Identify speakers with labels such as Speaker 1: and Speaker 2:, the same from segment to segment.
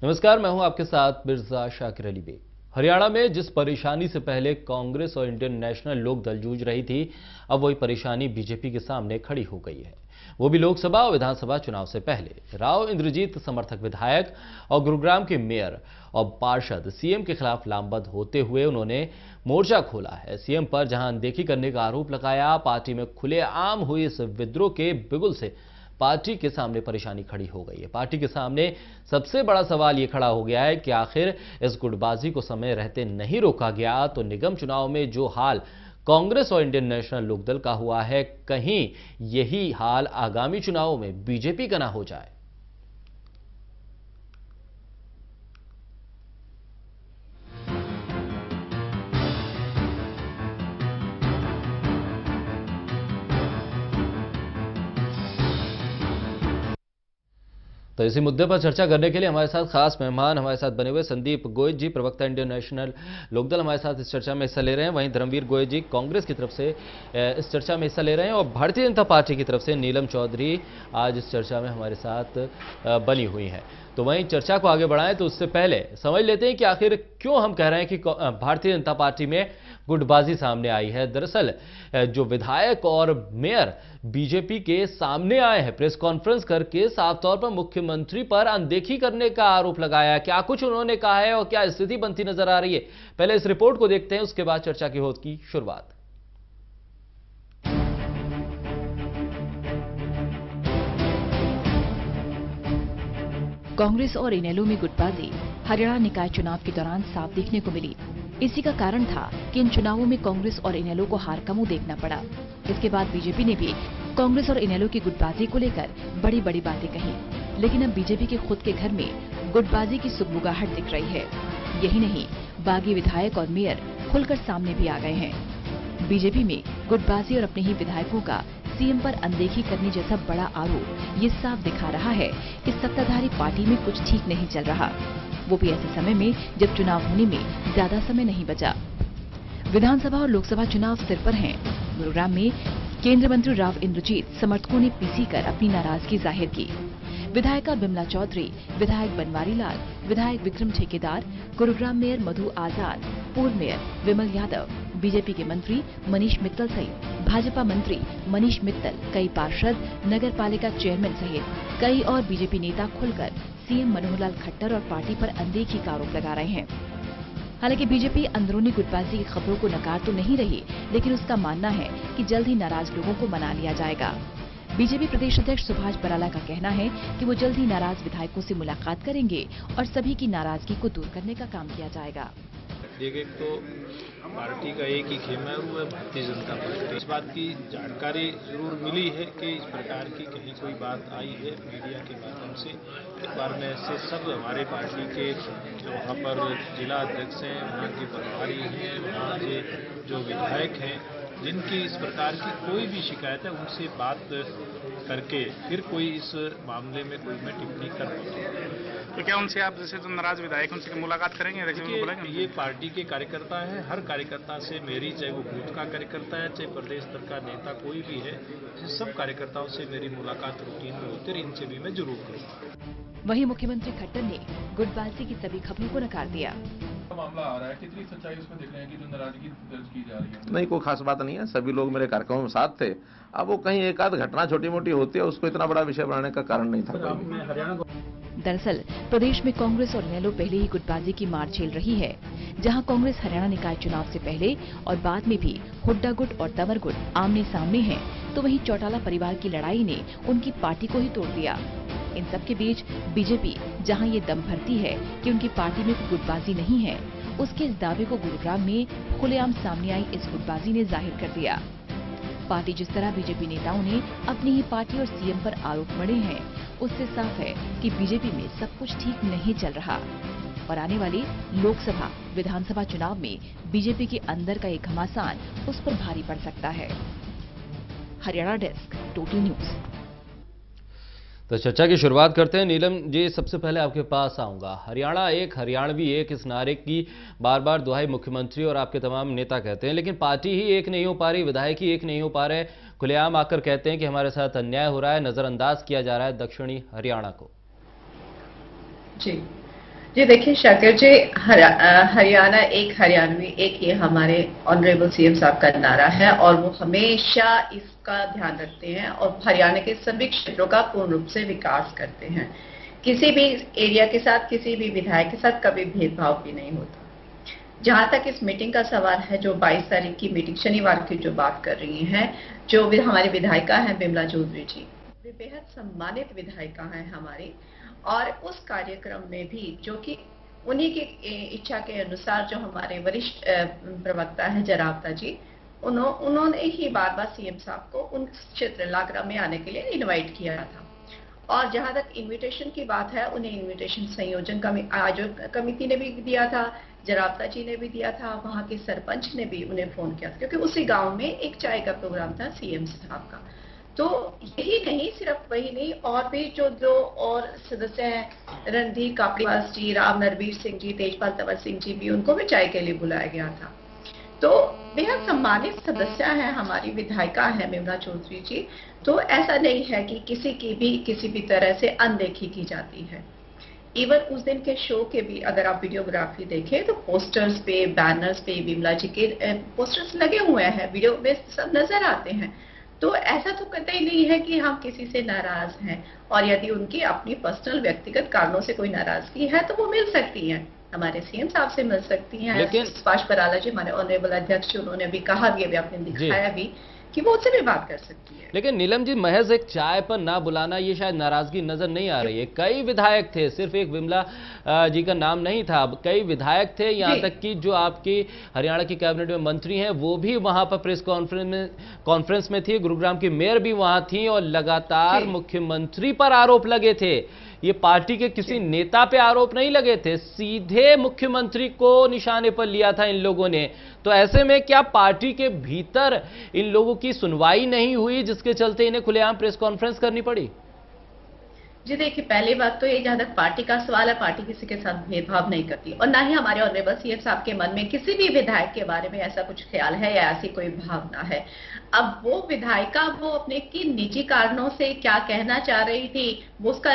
Speaker 1: नमस्कार, मैं हूं आपके साथ मिर्जा शाकिर अली बेग। हरियाणा में जिस परेशानी से पहले कांग्रेस और इंडियन नेशनल लोक दल जूझ रही थी, अब वही परेशानी बीजेपी के सामने खड़ी हो गई है। वो भी लोकसभा और विधानसभा चुनाव से पहले। राव इंद्रजीत समर्थक विधायक और गुरुग्राम के मेयर और पार्षद सीएम के खिलाफ लामबंद होते हुए उन्होंने मोर्चा खोला है। सीएम पर जहां अनदेखी करने का आरोप लगाया, पार्टी में खुलेआम हुई इस विद्रोह के बिगुल से पार्टी के सामने परेशानी खड़ी हो गई है। पार्टी के सामने सबसे बड़ा सवाल यह खड़ा हो गया है कि आखिर इस गुटबाजी को समय रहते नहीं रोका गया तो निगम चुनाव में जो हाल कांग्रेस और इंडियन नेशनल लोकदल का हुआ है, कहीं यही हाल आगामी चुनावों में बीजेपी का ना हो जाए। तो इसी मुद्दे पर चर्चा करने के लिए हमारे साथ खास मेहमान हमारे साथ बने हुए संदीप गोयल जी, प्रवक्ता इंडियन नेशनल लोकदल, हमारे साथ इस चर्चा में हिस्सा ले रहे हैं। वहीं धर्मवीर गोयल जी कांग्रेस की तरफ से इस चर्चा में हिस्सा ले रहे हैं और भारतीय जनता पार्टी की तरफ से नीलम चौधरी आज इस चर्चा में हमारे साथ बनी हुई हैं। तो वहीं चर्चा को आगे बढ़ाएं तो उससे पहले समझ लेते हैं कि आखिर क्यों हम कह रहे हैं कि भारतीय जनता पार्टी में गुटबाजी सामने आई है। दरअसल जो विधायक और मेयर बीजेपी के सामने आए हैं, प्रेस कॉन्फ्रेंस करके साफ तौर पर मुख्यमंत्री पर अनदेखी करने का आरोप लगाया। क्या कुछ उन्होंने कहा है और क्या स्थिति बनती नजर आ रही है, पहले इस रिपोर्ट को देखते हैं, उसके बाद चर्चा की होगी शुरुआत।
Speaker 2: कांग्रेस और इनेलो में गुटबाजी हरियाणा निकाय चुनाव के दौरान साफ देखने को मिली। इसी का कारण था कि इन चुनावों में कांग्रेस और इनेलो को हार का मुंह देखना पड़ा। इसके बाद बीजेपी ने भी कांग्रेस और इनेलो की गुटबाजी को लेकर बड़ी बड़ी बातें कही, लेकिन अब बीजेपी के खुद के घर में गुटबाजी की सुगबुगाहट दिख रही है। यही नहीं, बागी विधायक और मेयर खुलकर सामने भी आ गए हैं। बीजेपी में गुटबाजी और अपने ही विधायकों का सीएम पर अनदेखी करने जैसा बड़ा आरोप ये साफ दिखा रहा है कि सत्ताधारी पार्टी में कुछ ठीक नहीं चल रहा, वो भी ऐसे समय में जब चुनाव होने में ज्यादा समय नहीं बचा। विधानसभा और लोकसभा चुनाव सिर पर हैं। गुरुग्राम में केंद्रीय मंत्री राव इंद्रजीत समर्थकों ने पीसी कर अपनी नाराजगी जाहिर की। विधायिका बिमला चौधरी, विधायक बनवारी लाल, विधायक विक्रम ठेकेदार, गुरुग्राम मेयर मधु आजाद, पूर्व मेयर विमल यादव, बीजेपी के मंत्री मनीष मित्तल सहित भाजपा मंत्री मनीष मित्तल, कई पार्षद, नगर पालिका चेयरमैन सहित कई और बीजेपी नेता खुलकर सीएम मनोहर लाल खट्टर और पार्टी पर अनदेखी का आरोप लगा रहे हैं। हालांकि बीजेपी अंदरूनी गुटबाजी की खबरों को नकार तो नहीं रही, लेकिन उसका मानना है कि जल्द ही नाराज लोगों को मना लिया जाएगा। बीजेपी प्रदेश अध्यक्ष सुभाष बराला का कहना है कि वो जल्द ही नाराज विधायकों से मुलाकात करेंगे और सभी की नाराजगी को दूर करने का काम किया जाएगा।
Speaker 3: देखिए, तो पार्टी का एक ही खेमा है, वो है भारतीय जनता पार्टी। इस बात की जानकारी जरूर मिली है कि इस प्रकार की कहीं कोई बात आई है मीडिया के माध्यम से। एक बार में से सब हमारे पार्टी के वहाँ पर जिला अध्यक्ष हैं, वहाँ के प्रभारी हैं, वहाँ के जो विधायक हैं, जिनकी इस प्रकार की कोई भी शिकायत है, उनसे बात करके फिर कोई इस मामले में कोई मैं टिप्पणी कर पाऊँ।
Speaker 4: तो क्या उनसे आप जैसे जो नाराज विधायक उनसे मुलाकात करेंगे?
Speaker 3: ये पार्टी के कार्यकर्ता है, हर कार्यकर्ता से मेरी, चाहे वो बूथ का कार्यकर्ता है, चाहे प्रदेश स्तर का नेता कोई भी है, सब कार्यकर्ताओं से मेरी मुलाकात रूटीन में होती है, इनसे भी मैं जरूर करूँगा।
Speaker 2: वहीं मुख्यमंत्री खट्टर ने गुटबाजी की सभी खबरों को नकार दिया।
Speaker 5: मामला आ रहा है, कितनी सच्चाई उसमें देख रहे हैं कि जो नाराजगी दर्ज की जा रही है?
Speaker 6: नहीं, कोई खास बात नहीं है, सभी लोग मेरे कार्यक्रमों में साथ थे। अब वो कहीं एक आध घटना छोटी मोटी होती है, उसको इतना बड़ा विषय बनाने का कारण नहीं था।
Speaker 2: दरअसल प्रदेश में कांग्रेस और इनेलो पहले ही गुटबाजी की मार झेल रही है, जहां कांग्रेस हरियाणा निकाय चुनाव से पहले और बाद में भी हुड्डा गुट और तंवर गुट आमने सामने हैं, तो वहीं चौटाला परिवार की लड़ाई ने उनकी पार्टी को ही तोड़ दिया। इन सब के बीच बीजेपी जहां ये दम भरती है कि उनकी पार्टी में कोई गुटबाजी नहीं है, उसके इस दावे को गुरुग्राम में खुलेआम सामने आई इस गुटबाजी ने जाहिर कर दिया। पार्टी जिस तरह बीजेपी नेताओं ने अपनी ही पार्टी और सीएम पर आरोप मढ़े हैं, उससे साफ है कि बीजेपी में सब कुछ ठीक नहीं चल रहा और आने वाली लोकसभा विधानसभा चुनाव में बीजेपी के अंदर का एक घमासान उस पर भारी पड़ सकता है। Haryana desk, total news.
Speaker 1: तो चर्चा की शुरुआत करते हैं। नीलम जी, सबसे पहले आपके पास आऊंगा। हरियाणा एक, हरियाणवी एक, इस नारे की बार बार दुहाई मुख्यमंत्री और आपके तमाम नेता कहते हैं, लेकिन पार्टी ही एक नहीं हो पा रही, विधायक ही एक नहीं हो पा रहे, खुलेआम आकर कहते हैं कि हमारे साथ अन्याय हो रहा है, नजरअंदाज किया जा रहा है दक्षिणी हरियाणा को।
Speaker 7: जी, जी देखिए शाकिर जी, हरियाणा एक हरियाणवी एक ये हमारे ऑनरेबल सीएम साहब का नारा है और वो हमेशा इसका ध्यान रखते हैं और हरियाणा के सभी क्षेत्रों का पूर्ण रूप से विकास करते हैं। किसी भी एरिया के साथ, किसी भी विधायक के साथ कभी भेदभाव भी नहीं होता। जहां तक इस मीटिंग का सवाल है, जो 22 तारीख की मीटिंग शनिवार की जो बात कर रही हैं, जो हमारे विधायिका हैं बिमला चौधरी जी, वे बेहद सम्मानित विधायिका हैं हमारी। और उस कार्यक्रम में भी जो कि उन्हीं की इच्छा के अनुसार जो हमारे वरिष्ठ प्रवक्ता है जरावता जी, उन्होंने ही बार बार सीएम साहब को उन क्षेत्र लागरा में आने के लिए इनवाइट किया था। और जहां तक इनविटेशन की बात है, उन्हें इनविटेशन संयोजन आयोजक कमेटी ने भी दिया था, जरावता जी ने भी दिया था, वहां के सरपंच ने भी उन्हें फोन किया था, क्योंकि उसी गांव में एक चाय का प्रोग्राम था सीएम साहब का। तो यही नहीं, सिर्फ वही नहीं, और भी जो और सदस्य हैं, रणधीर कापड़ीवास जी, राम नरवीर सिंह जी, तेजपाल तंवर सिंह जी, भी उनको भी चाय के लिए बुलाया गया था। तो बेहद सम्मानित सदस्य हैं हमारी विधायिका है बिमला चौधरी जी। तो ऐसा नहीं है कि किसी की भी किसी भी तरह से अनदेखी की जाती है। इवन उस दिन के शो के भी अगर आप वीडियोग्राफी देखें तो पोस्टर्स पे, बैनर्स पे बिमला जी के पोस्टर्स लगे हुए हैं, वीडियो में सब नजर आते हैं। तो ऐसा तो कतई नहीं है कि हम किसी से नाराज हैं, और यदि उनकी अपनी पर्सनल व्यक्तिगत कारणों से कोई नाराजगी है तो वो मिल सकती है, हमारे सीएम साहब से मिल सकती हैं।
Speaker 1: लेकिन
Speaker 7: सुभाष बराला जी हमारे ऑनरेबल अध्यक्ष, उन्होंने भी कहा भी, अभी आपने दिखाया भी कि वो उससे भी बात कर सकती है।
Speaker 1: लेकिन नीलम जी, महज एक चाय पर ना बुलाना, ये शायद नाराजगी नजर नहीं आ रही है। कई विधायक थे, सिर्फ एक बिमला जी का नाम नहीं था, कई विधायक थे, यहाँ तक कि जो आपकी हरियाणा की कैबिनेट में मंत्री हैं वो भी वहां पर प्रेस कॉन्फ्रेंस में थी। गुरुग्राम की मेयर भी वहां थी और लगातार मुख्यमंत्री पर आरोप लगे थे। ये पार्टी के किसी नेता पे आरोप नहीं लगे थे, सीधे मुख्यमंत्री को निशाने पर लिया था इन लोगों ने। तो ऐसे में क्या पार्टी के भीतर इन लोगों की सुनवाई नहीं हुई, जिसके चलते इन्हें खुलेआम प्रेस कॉन्फ्रेंस करनी पड़ी?
Speaker 7: जी देखिए, पहली बात तो ये, जहां तक पार्टी का सवाल है, पार्टी किसी के साथ भेदभाव नहीं करती, और ना ही हमारे ऑनरेबल सीएम साहब के मन में किसी भी विधायक के बारे में ऐसा कुछ ख्याल है या ऐसी कोई भावना है। अब वो विधायिका वो अपने की निजी कारणों से क्या कहना चाह रही थी, वो उसका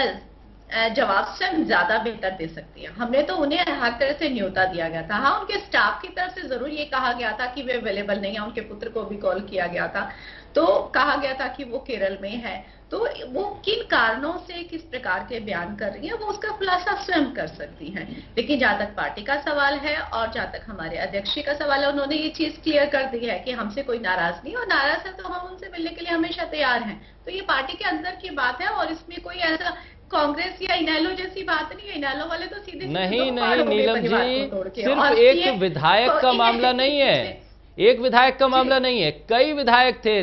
Speaker 7: जवाब स्वयं ज्यादा बेहतर दे सकती है। हमने तो उन्हें हर तरह से न्योता दिया गया था। हाँ, उनके स्टाफ की तरफ से जरूर ये कहा गया था कि वे अवेलेबल नहीं है, उनके पुत्र को भी कॉल किया गया था, तो कहा गया था कि वो केरल में है। तो वो किन कारणों से किस प्रकार के बयान कर रही है, वो उसका खुलासा स्वयं कर सकती हैं। लेकिन जहां तक पार्टी का सवाल है और जहां तक हमारे अध्यक्ष का सवाल है, उन्होंने ये चीज क्लियर कर दी है कि हमसे कोई नाराज नहीं, और नाराज है तो हम उनसे मिलने के लिए हमेशा तैयार हैं। तो ये पार्टी के अंदर की बात है, और इसमें कोई ऐसा कांग्रेस या इनेलो जैसी बात नहीं है। इनेलो वाले तो सीधे
Speaker 1: नहीं नीलम जी, सिर्फ एक विधायक का मामला नहीं है, एक विधायक का मामला नहीं है, कई विधायक थे,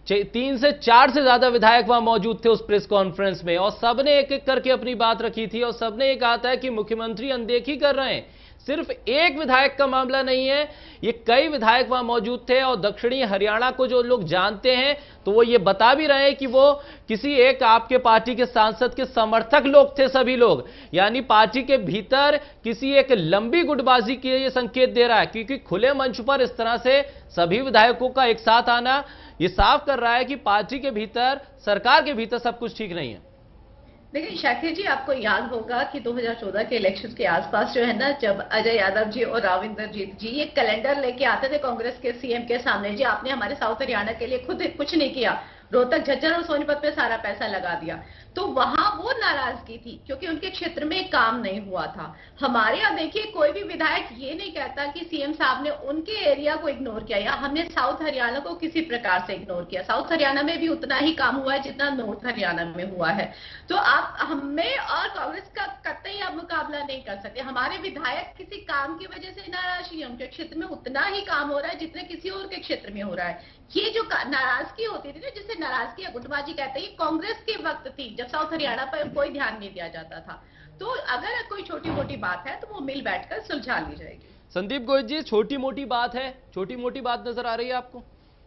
Speaker 1: 3 से 4 से ज्यादा विधायक वहां मौजूद थे उस प्रेस कॉन्फ्रेंस में, और सबने एक एक करके अपनी बात रखी थी, और सबने ये कहा था कि मुख्यमंत्री अनदेखी कर रहे हैं। सिर्फ एक विधायक का मामला नहीं है, ये कई विधायक वहां मौजूद थे। और दक्षिणी हरियाणा को जो लोग जानते हैं तो वो ये बता भी रहे हैं कि वो किसी एक आपके पार्टी के सांसद के समर्थक लोग थे सभी लोग, यानी पार्टी के भीतर किसी एक लंबी गुटबाजी के ये संकेत दे रहा है, क्योंकि खुले मंच पर इस तरह से सभी विधायकों का एक साथ आना ये साफ कर रहा है कि पार्टी के भीतर, सरकार के भीतर सब कुछ ठीक नहीं है।
Speaker 7: देखिए शाकिर जी, आपको याद होगा कि 2014 के इलेक्शन के आसपास जो है ना, जब अजय यादव जी और राविंदरजीत जी ये कैलेंडर लेके आते थे कांग्रेस के सीएम के सामने, जी आपने हमारे साउथ हरियाणा के लिए खुद कुछ नहीं किया, रोहतक, झज्जर और सोनीपत पे सारा पैसा लगा दिया, तो वहां वो नाराजगी थी क्योंकि उनके क्षेत्र में काम नहीं हुआ था। हमारे यहाँ देखिए, कोई भी विधायक ये नहीं कहता कि सीएम साहब ने उनके एरिया को इग्नोर किया या हमने साउथ हरियाणा को किसी प्रकार से इग्नोर किया। साउथ हरियाणा में भी उतना ही काम हुआ है जितना नॉर्थ हरियाणा में हुआ है। तो आप हमें और कांग्रेस का कतई आप मुकाबला नहीं कर सकते। हमारे विधायक किसी काम की वजह से नाराज नहीं है, उनके क्षेत्र में उतना ही काम हो रहा है जितने किसी और के क्षेत्र में हो रहा है। ये जो नाराजगी होती थी ना, जिसे नाराजगी या गुटबाजी कहते हैं, ये कांग्रेस के वक्त थी जब साउथ हरियाणा पर कोई ध्यान नहीं दिया जाता था। तो अगर कोई छोटी मोटी बात है तो वो मिल बैठकर सुलझा ली जाएगी।
Speaker 1: संदीप गोयल जी, छोटी मोटी बात है, छोटी मोटी बात नजर आ रही है आपको?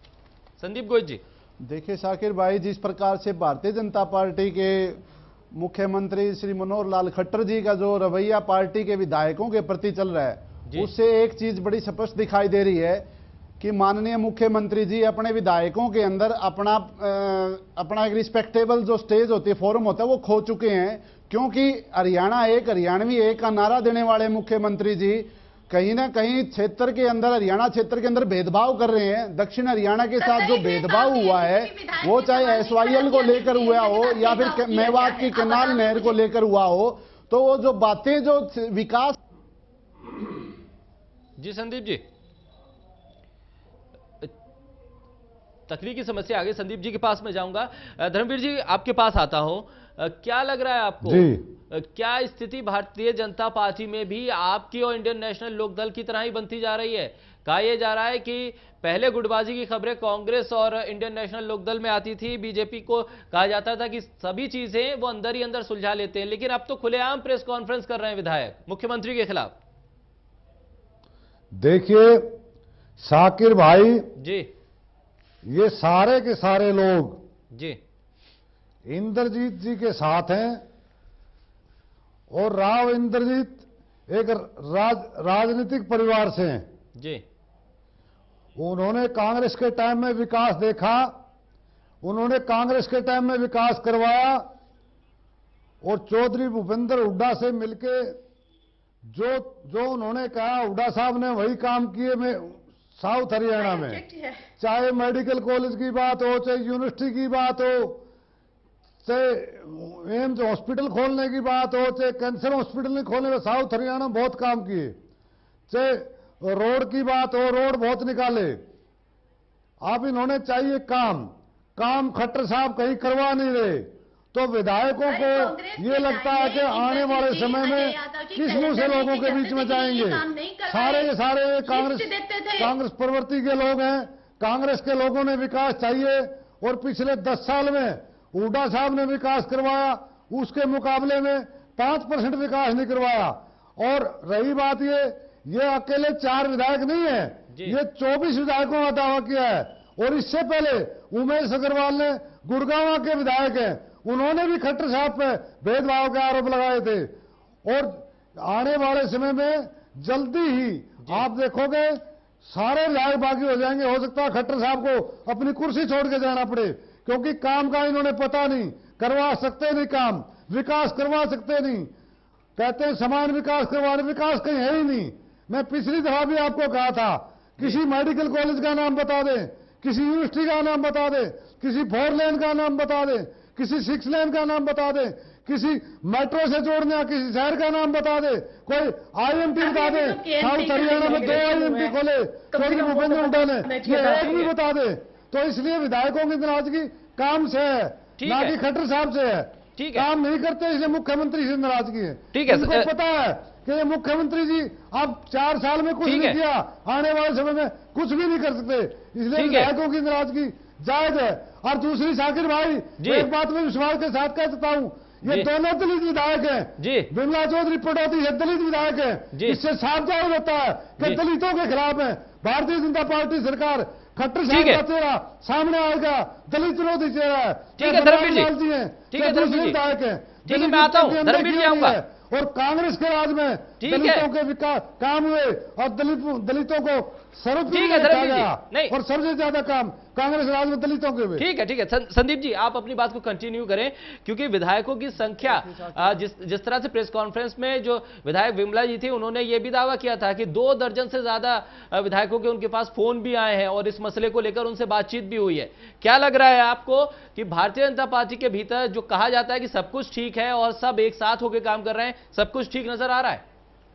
Speaker 1: संदीप गोयल जी,
Speaker 8: देखिए शाकिर भाई, जिस प्रकार से भारतीय जनता पार्टी के मुख्यमंत्री श्री मनोहर लाल खट्टर जी का जो रवैया पार्टी के विधायकों के प्रति चल रहा है, उससे एक चीज बड़ी स्पष्ट दिखाई दे रही है कि माननीय मुख्यमंत्री जी अपने विधायकों के अंदर अपना एक रिस्पेक्टेबल जो स्टेज होती है, फोरम होता है, वो खो चुके हैं। क्योंकि हरियाणा एक, हरियाणवी एक का नारा देने वाले मुख्यमंत्री जी कहीं ना कहीं क्षेत्र के अंदर, हरियाणा क्षेत्र के अंदर भेदभाव कर रहे हैं। दक्षिण हरियाणा के साथ जो भेदभाव हुआ है, वो चाहे SYL को लेकर हुआ हो या फिर मेवात की कैनाल नहर को लेकर हुआ हो, तो वो जो बातें, जो विकास।
Speaker 1: जी संदीप जी, तकनीकी समस्या आ गई, संदीप जी के पास मैं जाऊंगा। धर्मवीर जी आपके पास आता हूं, क्या लग रहा है आपको
Speaker 8: जी,
Speaker 1: क्या स्थिति भारतीय जनता पार्टी में भी आपकी और इंडियन नेशनल लोकदल की तरह ही बनती जा रही है? कहा यह जा रहा है कि पहले गुटबाजी की खबरें कांग्रेस और इंडियन नेशनल लोकदल में आती थी, बीजेपी को कहा जाता था कि सभी चीजें वो अंदर ही अंदर सुलझा लेते हैं, लेकिन अब तो खुलेआम प्रेस कॉन्फ्रेंस कर रहे हैं विधायक मुख्यमंत्री के खिलाफ।
Speaker 9: देखिए शाकिर भाई
Speaker 1: जी,
Speaker 9: ये सारे के सारे लोग
Speaker 1: जी
Speaker 9: इंद्रजीत जी के साथ हैं, और राव इंद्रजीत एक राजनीतिक परिवार से हैं
Speaker 1: जी।
Speaker 9: उन्होंने कांग्रेस के टाइम में विकास देखा, उन्होंने कांग्रेस के टाइम में विकास करवाया, और चौधरी भूपेंद्र हुड्डा से मिलके जो उन्होंने कहा, हुड्डा साहब ने वही काम किए में साउथ हरियाणा में। चाहे मेडिकल कॉलेज की बात हो, चाहे यूनिवर्सिटी की बात हो, चाहे एम्स हॉस्पिटल खोलने की बात हो, चाहे कैंसर हॉस्पिटल खोलने में साउथ हरियाणा में बहुत काम किए, चाहे रोड की बात हो, रोड बहुत निकाले। अब इन्होंने चाहिए काम खट्टर साहब कहीं करवा नहीं रहे, तो विधायकों को ये लगता है कि आने वाले समय में किस मुंह से लोगों के बीच में जाएंगे। सारे के सारे कांग्रेस प्रवृत्ति के लोग हैं, कांग्रेस के लोगों ने विकास चाहिए, और पिछले 10 साल में हुड्डा साहब ने विकास करवाया, उसके मुकाबले में 5% विकास नहीं करवाया। और रही बात ये अकेले 4 विधायक नहीं है, ये 24 विधायकों का दावा किया है। और इससे पहले उमेश अग्रवाल ने गुड़गांव के विधायक हैं, उन्होंने भी खट्टर साहब पे भेदभाव के आरोप लगाए थे। और आने वाले समय में जल्दी ही आप देखोगे सारे विधायक बागी हो जाएंगे। हो सकता है खट्टर साहब को अपनी कुर्सी छोड़ के जाना पड़े, क्योंकि काम का इन्होंने पता नहीं, करवा सकते नहीं काम, विकास करवा सकते नहीं। कहते हैं समान विकास करवाने, विकास कहीं है ही नहीं। मैं पिछली दफा भी आपको कहा था, किसी मेडिकल कॉलेज का नाम बता दें, किसी यूनिवर्सिटी का नाम बता दें, किसी 4 लेन का नाम बता दें, किसी 6 लेन का नाम बता दें, किसी मेट्रो से जोड़ने किसी शहर का नाम बता दे, कोई IMT बता दे। साउथ हरियाणा में 2 IMT खोले चौधरी भूपेंद्र हुड्डा ने, ये एक भी बता दे। तो इसलिए विधायकों की नाराजगी काम से है, ना कि खट्टर साहब से है। काम नहीं करते इसलिए मुख्यमंत्री से नाराजगी है। ठीक है, उनको पता है कि ये मुख्यमंत्री जी अब 4 साल में कुछ नहीं किया, आने वाले समय में कुछ भी नहीं कर सकते, इसलिए विधायकों की नाराजगी जायज है। और दूसरी शाकिर भाई, एक बात में विश्वास के साथ कह सकता हूं, ये दोनों दलित विधायक हैं, विमला चौधरी पटौदी से दलित विधायक हैं। इससे साफ जाहिर होता है कि दलितों के खिलाफ है भारतीय जनता पार्टी सरकार। खट्टर साहब का चेहरा सामने आएगा, दलित विरोधी चेहरा है।
Speaker 1: ठीक है धर्मवीर जी,
Speaker 8: ठीक है दूसरे विधायक है,
Speaker 1: ठीक है मैं आता हूं, धर्मवीर जी आऊंगा।
Speaker 8: और कांग्रेस के राज में दलितों के विकास काम हुए और दलितों को सर्वोपरि रखा गया, और सबसे ज्यादा काम कांग्रेस राज में दलितों के हुए।
Speaker 1: ठीक है संदीप जी आप अपनी बात को कंटिन्यू करें, क्योंकि विधायकों की संख्या जिस तरह से प्रेस कॉन्फ्रेंस में जो विधायक विमला जी थी, उन्होंने ये भी दावा किया था कि 2 दर्जन से ज्यादा विधायकों के उनके पास फोन भी आए हैं और इस मसले को लेकर उनसे बातचीत भी हुई है। क्या लग रहा है आपको कि भारतीय जनता पार्टी के भीतर जो कहा जाता है कि सब कुछ ठीक है और सब एक साथ होकर काम कर रहे हैं, सब कुछ ठीक नजर आ रहा है?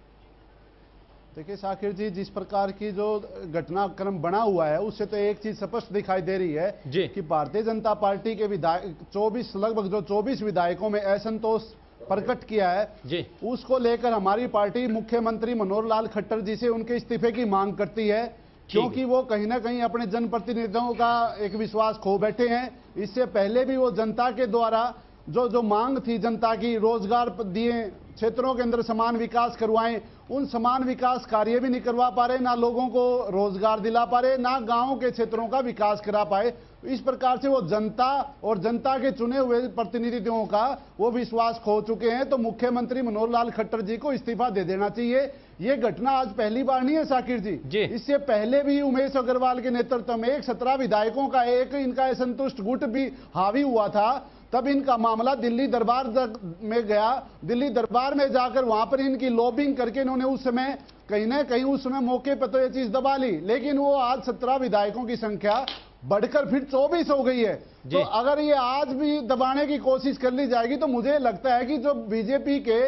Speaker 8: देखिए शाकिर जी, जिस प्रकार की जो घटनाक्रम बना हुआ है उससे तो एक चीज स्पष्ट दिखाई दे रही है कि भारतीय जनता पार्टी के विधायक लगभग 24 विधायकों में असंतोष प्रकट किया है जी, उसको लेकर हमारी पार्टी मुख्यमंत्री मनोहर लाल खट्टर जी से उनके इस्तीफे की मांग करती है, क्योंकि वो कहीं ना कहीं अपने जनप्रतिनिधियों का एक विश्वास खो बैठे हैं। इससे पहले भी वो जनता के द्वारा जो मांग थी जनता की, रोजगार दिए, क्षेत्रों के अंदर समान विकास करवाएं, उन समान विकास कार्य भी नहीं करवा पा रहे, ना लोगों को रोजगार दिला पा रहे, ना गांवों के क्षेत्रों का विकास करा पाए। इस प्रकार से वो जनता और जनता के चुने हुए प्रतिनिधियों का वो विश्वास खो चुके हैं। तो मुख्यमंत्री मनोहर लाल खट्टर जी को इस्तीफा दे देना चाहिए, ये घटना आज पहली बार नहीं है साकिर जी। इससे पहले भी उमेश अग्रवाल के नेतृत्व में 17 विधायकों का एक इनका असंतुष्ट गुट भी हावी हुआ था। तब इनका मामला दिल्ली दरबार में गया। दिल्ली दरबार में जाकर वहां पर इनकी लॉबिंग करके इन्होंने उस समय कहीं ना कहीं उस समय मौके पर तो ये चीज दबा ली, लेकिन वो आज 17 विधायकों की संख्या बढ़कर फिर 24 हो गई है। तो अगर ये आज भी दबाने की कोशिश कर ली जाएगी तो मुझे लगता है कि जो बीजेपी के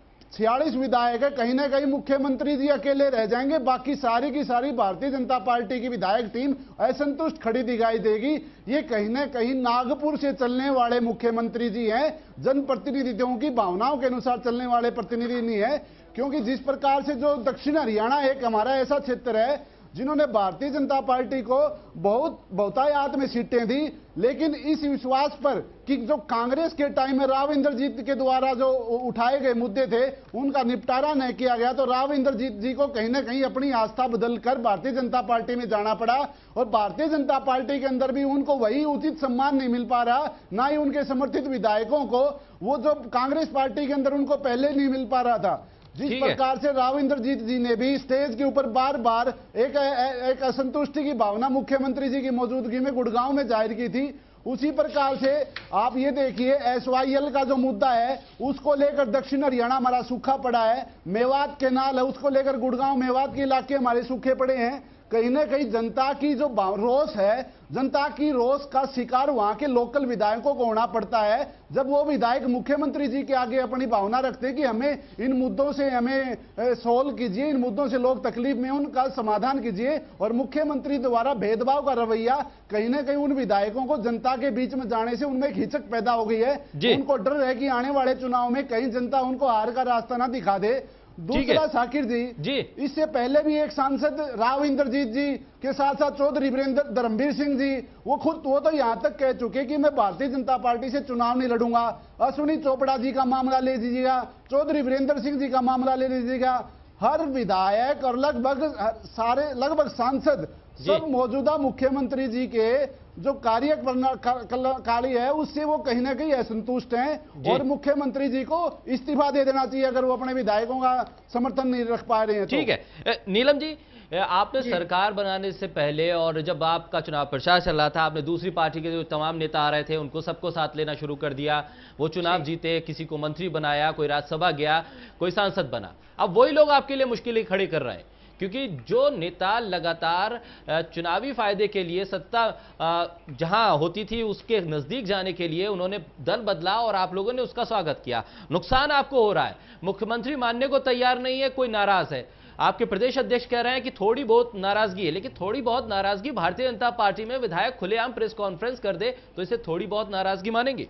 Speaker 8: 46 विधायक है, कहीं ना कहीं मुख्यमंत्री जी अकेले रह जाएंगे, बाकी सारी की सारी भारतीय जनता पार्टी की विधायक टीम असंतुष्ट खड़ी दिखाई देगी। ये कहीं ना कहीं नागपुर से चलने वाले मुख्यमंत्री जी हैं, जनप्रतिनिधियों की भावनाओं के अनुसार चलने वाले प्रतिनिधि नहीं है। क्योंकि जिस प्रकार से जो दक्षिण हरियाणा एक हमारा ऐसा क्षेत्र है जिन्होंने भारतीय जनता पार्टी को बहुतायत में सीटें दी, लेकिन इस विश्वास पर कि जो कांग्रेस के टाइम में राव इंद्रजीत के द्वारा जो उठाए गए मुद्दे थे उनका निपटारा नहीं किया गया, तो राव इंद्रजीत जी को कहीं ना कहीं अपनी आस्था बदलकर भारतीय जनता पार्टी में जाना पड़ा। और भारतीय जनता पार्टी के अंदर भी उनको वही उचित सम्मान नहीं मिल पा रहा, ना ही उनके समर्थित विधायकों को वो जो कांग्रेस पार्टी के अंदर उनको पहले नहीं मिल पा रहा था। जिस प्रकार से राव इंद्रजीत जी ने भी स्टेज के ऊपर बार बार एक असंतुष्टि की भावना मुख्यमंत्री जी की मौजूदगी में गुड़गांव में जाहिर की थी, उसी प्रकार से आप ये देखिए SYL का जो मुद्दा है उसको लेकर दक्षिण हरियाणा हमारा सूखा पड़ा है, मेवात केनाल है उसको लेकर गुड़गांव मेवात के इलाके हमारे सूखे पड़े हैं। कहीं ना कहीं जनता की जो रोष है, जनता की रोष का शिकार वहां के लोकल विधायकों को होना पड़ता है, जब वो विधायक मुख्यमंत्री जी के आगे अपनी भावना रखते हैं कि हमें इन मुद्दों से हमें सोल्व कीजिए, इन मुद्दों से लोग तकलीफ में उनका समाधान कीजिए, और मुख्यमंत्री द्वारा भेदभाव का रवैया कहीं ना कहीं उन विधायकों को जनता के बीच में जाने से उनमें हिचक पैदा हो गई है। उनको डर है कि आने वाले चुनाव में कहीं जनता उनको हार का रास्ता ना दिखा दे। दूसरा साकिर जी, इससे पहले भी एक सांसद राव इंद्रजीत जी के साथ साथ चौधरी धर्मवीर सिंह जी वो तो यहां तक कह चुके कि मैं भारतीय जनता पार्टी से चुनाव नहीं लड़ूंगा। अश्विनी चोपड़ा जी का मामला ले लीजिएगा, चौधरी वीरेंद्र सिंह जी का मामला ले लीजिएगा, हर विधायक और लगभग सांसद सब मौजूदा मुख्यमंत्री जी के जो कार्यकाली है उससे वो कहीं ना कहीं असंतुष्ट हैं और मुख्यमंत्री जी को इस्तीफा दे देना चाहिए अगर वो अपने विधायकों का समर्थन नहीं रख पा रहे हैं।
Speaker 1: ठीक है नीलम जी, आपने सरकार बनाने से पहले और जब आपका चुनाव प्रचार चल रहा था, आपने दूसरी पार्टी के जो तमाम नेता आ रहे थे उनको सबको साथ लेना शुरू कर दिया, वो चुनाव जीते, किसी को मंत्री बनाया, कोई राज्यसभा गया, कोई सांसद बना। अब वही लोग आपके लिए मुश्किलें खड़ी कर रहे हैं क्योंकि जो नेता लगातार चुनावी फायदे के लिए सत्ता जहां होती थी उसके नजदीक जाने के लिए उन्होंने दल बदला और आप लोगों ने उसका स्वागत किया, नुकसान आपको हो रहा है। मुख्यमंत्री मानने को तैयार नहीं है, कोई नाराज है, आपके प्रदेश अध्यक्ष कह रहे हैं कि थोड़ी बहुत नाराजगी है, लेकिन थोड़ी बहुत नाराजगी भारतीय जनता पार्टी में विधायक खुलेआम प्रेस कॉन्फ्रेंस कर दे तो इसे थोड़ी बहुत नाराजगी मानेंगे?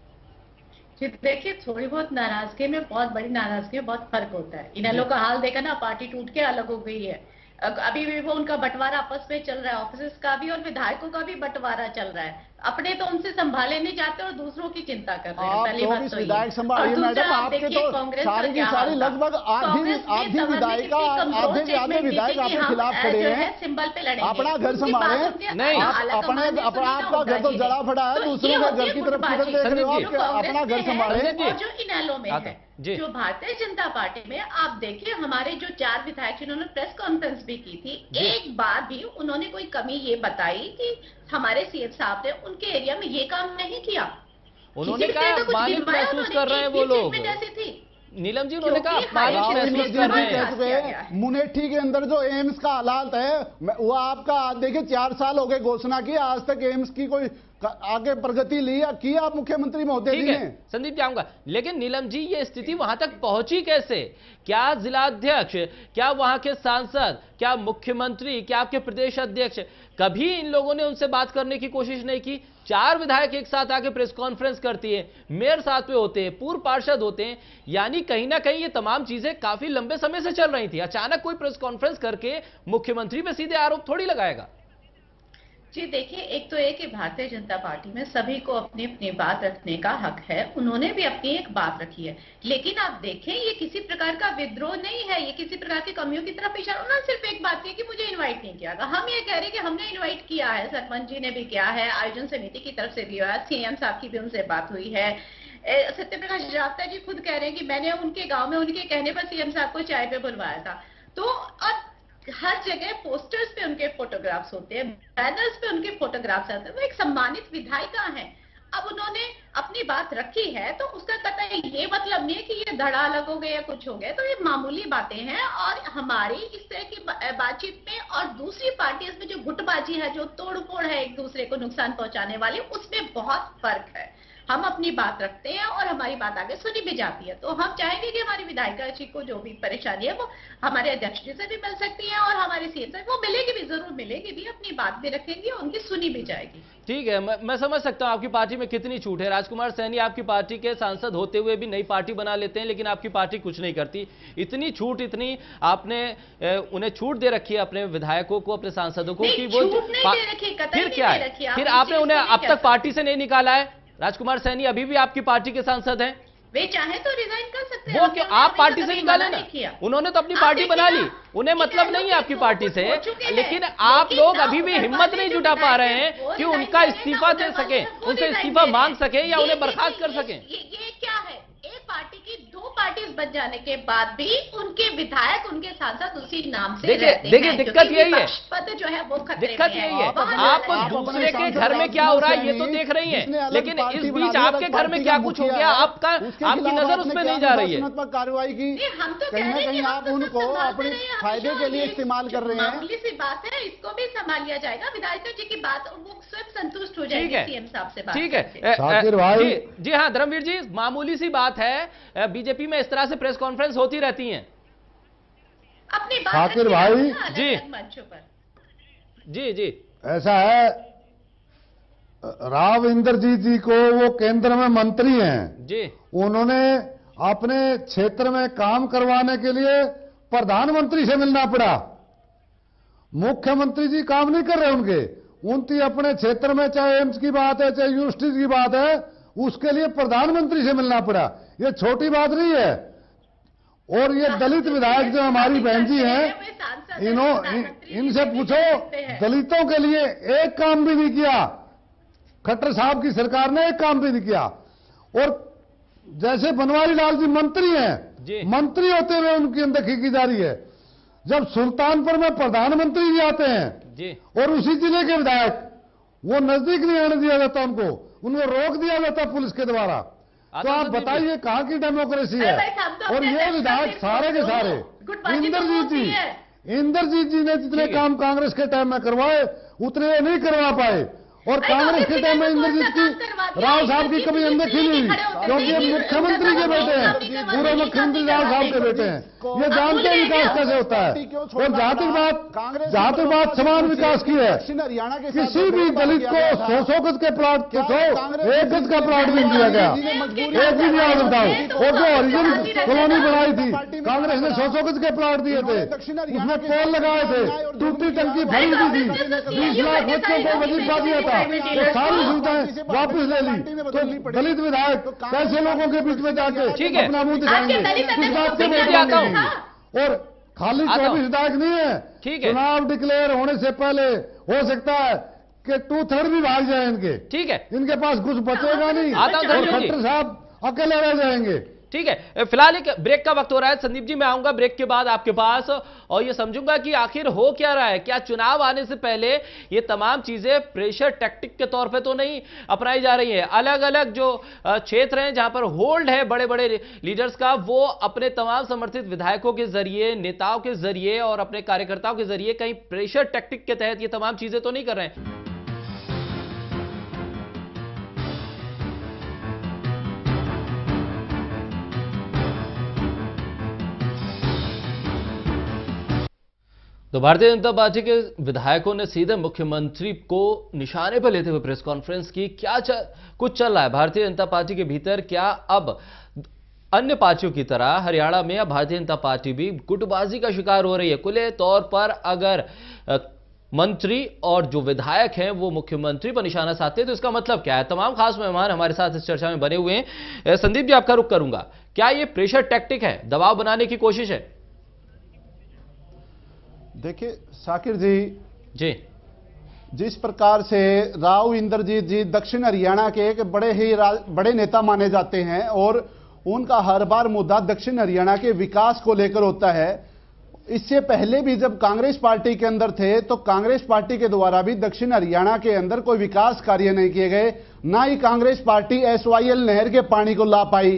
Speaker 7: देखिए, थोड़ी बहुत नाराजगी में बहुत बड़ी नाराजगी में बहुत फर्क होता है। इनेलो का हाल देखा ना, पार्टी टूट के अलग हो गई है। अभी भी वो उनका बंटवारा आपस में चल रहा है, ऑफिस का भी और विधायकों का भी बंटवारा चल रहा है। अपने तो उनसे संभाले नहीं जाते और दूसरों की चिंता कर रहे हैं। पहली बात तो
Speaker 8: विधायक संभालिए मैडम, आपके तो सारी की सारी लगभग आधी विधायिका आधे विधायक आपके खिलाफ खड़े हैं।
Speaker 7: सिंबल पे लड़े,
Speaker 8: अपना घर संभाले नहीं, आपका घर तो जला पड़ा है, दूसरों के घर की तरफ किधर देख रहे हो? अपना घर संभाले।
Speaker 7: जो इनेलो में है, जो भारतीय जनता पार्टी में, आप देखिए हमारे जो 4 विधायक जिन्होंने प्रेस कॉन्फ्रेंस भी की थी, एक बार भी उन्होंने कोई कमी ये बताई कि हमारे सीएम साहब ने उनके एरिया में ये काम नहीं किया।
Speaker 1: उन्होंने कहा अपमानित महसूस कर रहे हैं वो लोग। नीलम जी, उन्होंने कहा अपमानित महसूस कर रहे हैं।
Speaker 8: मुनेठी के अंदर जो एम्स का हालात है वो आपका देखिए 4 साल हो गए घोषणा की, आज तक एम्स की कोई आगे प्रगति की आप मुख्यमंत्री महोदय जी ने।
Speaker 1: संदीप जाऊंगा, लेकिन नीलम जी ये स्थिति वहां तक पहुंची कैसे? क्या जिलाध्यक्ष, क्या वहां के सांसद, क्या मुख्यमंत्री, क्या आपके प्रदेश अध्यक्ष, कभी इन लोगों ने उनसे बात करने की कोशिश नहीं की? 4 विधायक एक साथ आके प्रेस कॉन्फ्रेंस करती है, मेयर साथ में होते हैं, पूर्व पार्षद होते हैं, यानी कहीं ना कहीं ये तमाम चीजें काफी लंबे समय से चल रही थी। अचानक कोई प्रेस कॉन्फ्रेंस करके मुख्यमंत्री पे सीधे आरोप थोड़ी लगाएगा।
Speaker 7: जी देखिए, एक तो एक कि भारतीय जनता पार्टी में सभी को अपनी अपनी बात रखने का हक है, उन्होंने भी अपनी एक बात रखी है, लेकिन आप देखें ये किसी प्रकार का विद्रोह नहीं है, ये किसी प्रकार की कमियों की तरफ इशारा। उन्होंने सिर्फ एक बात की कि मुझे इनवाइट नहीं किया। हम ये कह रहे हैं कि हमने इन्वाइट किया है, सरपंच जी ने भी किया है, आयोजन समिति की तरफ से भी हुआ है, सीएम साहब की भी उनसे बात हुई है। सत्यप्रकाश जागता जी खुद कह रहे हैं कि मैंने उनके गांव में उनके कहने पर सीएम साहब को चाय पे बुलवाया था। तो और हर जगह पोस्टर्स पे उनके फोटोग्राफ्स होते हैं, बैनर्स पे उनके फोटोग्राफ्स आते हैं। वो एक सम्मानित विधायिका हैं। अब उन्होंने अपनी बात रखी है तो उसका कतई ये मतलब नहीं है कि ये धड़ा अलग हो गया या कुछ हो गया। तो ये मामूली बातें हैं और हमारी इस तरह की बातचीत में और दूसरी पार्टीज में जो गुटबाजी है, जो तोड़फोड़ है एक दूसरे को नुकसान पहुंचाने वाली, उसमें बहुत फर्क है। हम अपनी बात रखते हैं और हमारी बात आगे सुनी भी जाती है। तो हम चाहेंगे कि हमारी विधायिका जी को जो भी परेशानी है वो हमारे अध्यक्ष जी से भी मिल सकती है और हमारे सीएम से वो मिलेगी भी, जरूर मिलेगी भी, अपनी बात भी रखेंगी और उनकी सुनी भी जाएगी।
Speaker 1: ठीक है, मैं समझ सकता हूं आपकी पार्टी में कितनी छूट है। राजकुमार सैनी आपकी पार्टी के सांसद होते हुए भी नई पार्टी बना लेते हैं, लेकिन आपकी पार्टी कुछ नहीं करती। इतनी छूट, इतनी आपने उन्हें छूट दे रखी है अपने विधायकों को, अपने सांसदों को, कि वो फिर क्या है? फिर आपने उन्हें अब तक पार्टी से नहीं निकाला है। राजकुमार सैनी अभी भी आपकी पार्टी के सांसद हैं।
Speaker 7: वे चाहे तो रिजाइन कर सकते हैं।
Speaker 1: वो कि आप पार्टी से निकाले ना, उन्होंने तो अपनी पार्टी बना ली, उन्हें मतलब नहीं है आपकी पार्टी से, लेकिन आप लोग अभी भी हिम्मत नहीं जुटा पा रहे हैं कि उनका इस्तीफा दे सके, उनसे इस्तीफा मांग सके या उन्हें बर्खास्त कर सके।
Speaker 7: ये क्या है? एक पार्टी की दो पार्टीज बन जाने के बाद भी उनके विधायक, उनके सांसद उसी नाम से
Speaker 1: देखिए दिक्कत यही है,
Speaker 7: पद जो है वो
Speaker 1: दिक्कत यही है। आप दूसरे के घर में क्या हो रहा है ये तो देख रही हैं, लेकिन इस बीच आपके घर में क्या कुछ हो गया, आपकी नजर उसमें नहीं जा रही है।
Speaker 8: कार्रवाई की कहीं ना कहीं आप उनको अपने फायदे के लिए इस्तेमाल कर रहे हैं।
Speaker 7: मामूली सी बात है, इसको भी संभाल लिया जाएगा। विधायिका जी की बात वो स्वयं संतुष्ट हो जाएगी सीएम साहब से बात।
Speaker 1: ठीक है जी हाँ धर्मवीर जी, मामूली सी बात है, बीजेपी में इस तरह से प्रेस कॉन्फ्रेंस होती रहती हैं।
Speaker 7: अपनी बात
Speaker 9: शाकिर भाई
Speaker 1: जी
Speaker 9: ऐसा है, राव इंद्रजीत जी को वो केंद्र में मंत्री हैं
Speaker 1: जी,
Speaker 9: उन्होंने अपने क्षेत्र में काम करवाने के लिए प्रधानमंत्री से मिलना पड़ा। मुख्यमंत्री जी काम नहीं कर रहे उनकी अपने क्षेत्र में, चाहे एम्स की बात है चाहे यूनिवर्सिटी की बात है, उसके लिए प्रधानमंत्री से मिलना पड़ा। ये छोटी बात नहीं है। और ये दलित विधायक जो हमारी बहन जी हैं, इनसे पूछो, दलितों के लिए एक काम भी नहीं किया खट्टर साहब की सरकार ने, एक काम भी नहीं किया। और जैसे बनवारी लाल जी मंत्री हैं, मंत्री होते हुए उनकी अनदेखी की जा रही है। जब सुल्तानपुर में प्रधानमंत्री जी आते हैं और उसी जिले के विधायक, वो नजदीक नहीं आने दिया जाता, उनको रोक दिया जाता पुलिस के द्वारा। तो आप बताइए कहां की डेमोक्रेसी है? और ये विधायक सारे के सारे इंद्रजीत जी ने जितने काम कांग्रेस के टाइम में करवाए उतने नहीं करवा पाए। और कांग्रेस के टाइम में इंद्रजीत की, राव साहब की कभी अनदेखी नहीं हुई, क्योंकि ये मुख्यमंत्री के बेटे हैं, पूरे मुख्यमंत्री राव साहब के बेटे हैं। ये जानते हैं विकास कैसे होता है। और जहां तक बात समान विकास की है, किसी भी दलित को 100 गज के प्लाट, 1 गज का प्लाट भी दिया गया, एक भी नहीं आगे बताओ। और जो हरिजन कॉलोनी बनाई थी, कांग्रेस ने 100 गज के प्लाट दिए थे, उसमें पोल लगाए थे, टूटी टंकी भरी थी, 20 लाख बच्चों को वजीफा दिया था, तो सारी सुविधाएं वापस ले ली। तो दलित विधायक कैसे लोगों के बीच में जाके अपना मुंह दिखाएंगे? किस बात के लिए? और खाली 24 विधायक नहीं है, चुनाव डिक्लेयर होने से पहले हो सकता है कि 2/3 भी भाग जाए इनके।
Speaker 1: ठीक है,
Speaker 9: इनके पास कुछ बचेगा नहीं और खट्टर साहब अकेले रह जाएंगे।
Speaker 1: ठीक है, फिलहाल एक ब्रेक का वक्त हो रहा है। संदीप जी, मैं आऊंगा ब्रेक के बाद आपके पास और ये समझूंगा कि आखिर हो क्या रहा है। क्या चुनाव आने से पहले ये तमाम चीजें प्रेशर टैक्टिक के तौर पे तो नहीं अपनाई जा रही है? अलग अलग जो क्षेत्र हैं जहां पर होल्ड है बड़े बड़े लीडर्स का, वो अपने तमाम समर्थित विधायकों के जरिए, नेताओं के जरिए और अपने कार्यकर्ताओं के जरिए कहीं प्रेशर टैक्टिक के तहत ये तमाम चीजें तो नहीं कर रहे हैं? तो भारतीय जनता पार्टी के विधायकों ने सीधे मुख्यमंत्री को निशाने पर लेते हुए प्रेस कॉन्फ्रेंस की। क्या कुछ चल रहा है भारतीय जनता पार्टी के भीतर? क्या अब अन्य पार्टियों की तरह हरियाणा में अब भारतीय जनता पार्टी भी गुटबाजी का शिकार हो रही है? खुले तौर पर अगर मंत्री और जो विधायक हैं वो मुख्यमंत्री पर निशाना साधते हैं तो इसका मतलब क्या है? तमाम खास मेहमान हमारे साथ इस चर्चा में बने हुए हैं। संदीप जी, आपका रुख करूंगा। क्या ये प्रेशर टैक्टिक है, दबाव बनाने की कोशिश है?
Speaker 8: देखिए शाकिर जी,
Speaker 1: जिस
Speaker 8: प्रकार से राव इंद्रजीत जी दक्षिण हरियाणा के एक बड़े नेता माने जाते हैं और उनका हर बार मुद्दा दक्षिण हरियाणा के विकास को लेकर होता है, इससे पहले भी जब कांग्रेस पार्टी के अंदर थे तो कांग्रेस पार्टी के द्वारा भी दक्षिण हरियाणा के अंदर कोई विकास कार्य नहीं किए गए, ना ही कांग्रेस पार्टी एसवाईएल नहर के पानी को ला पाई।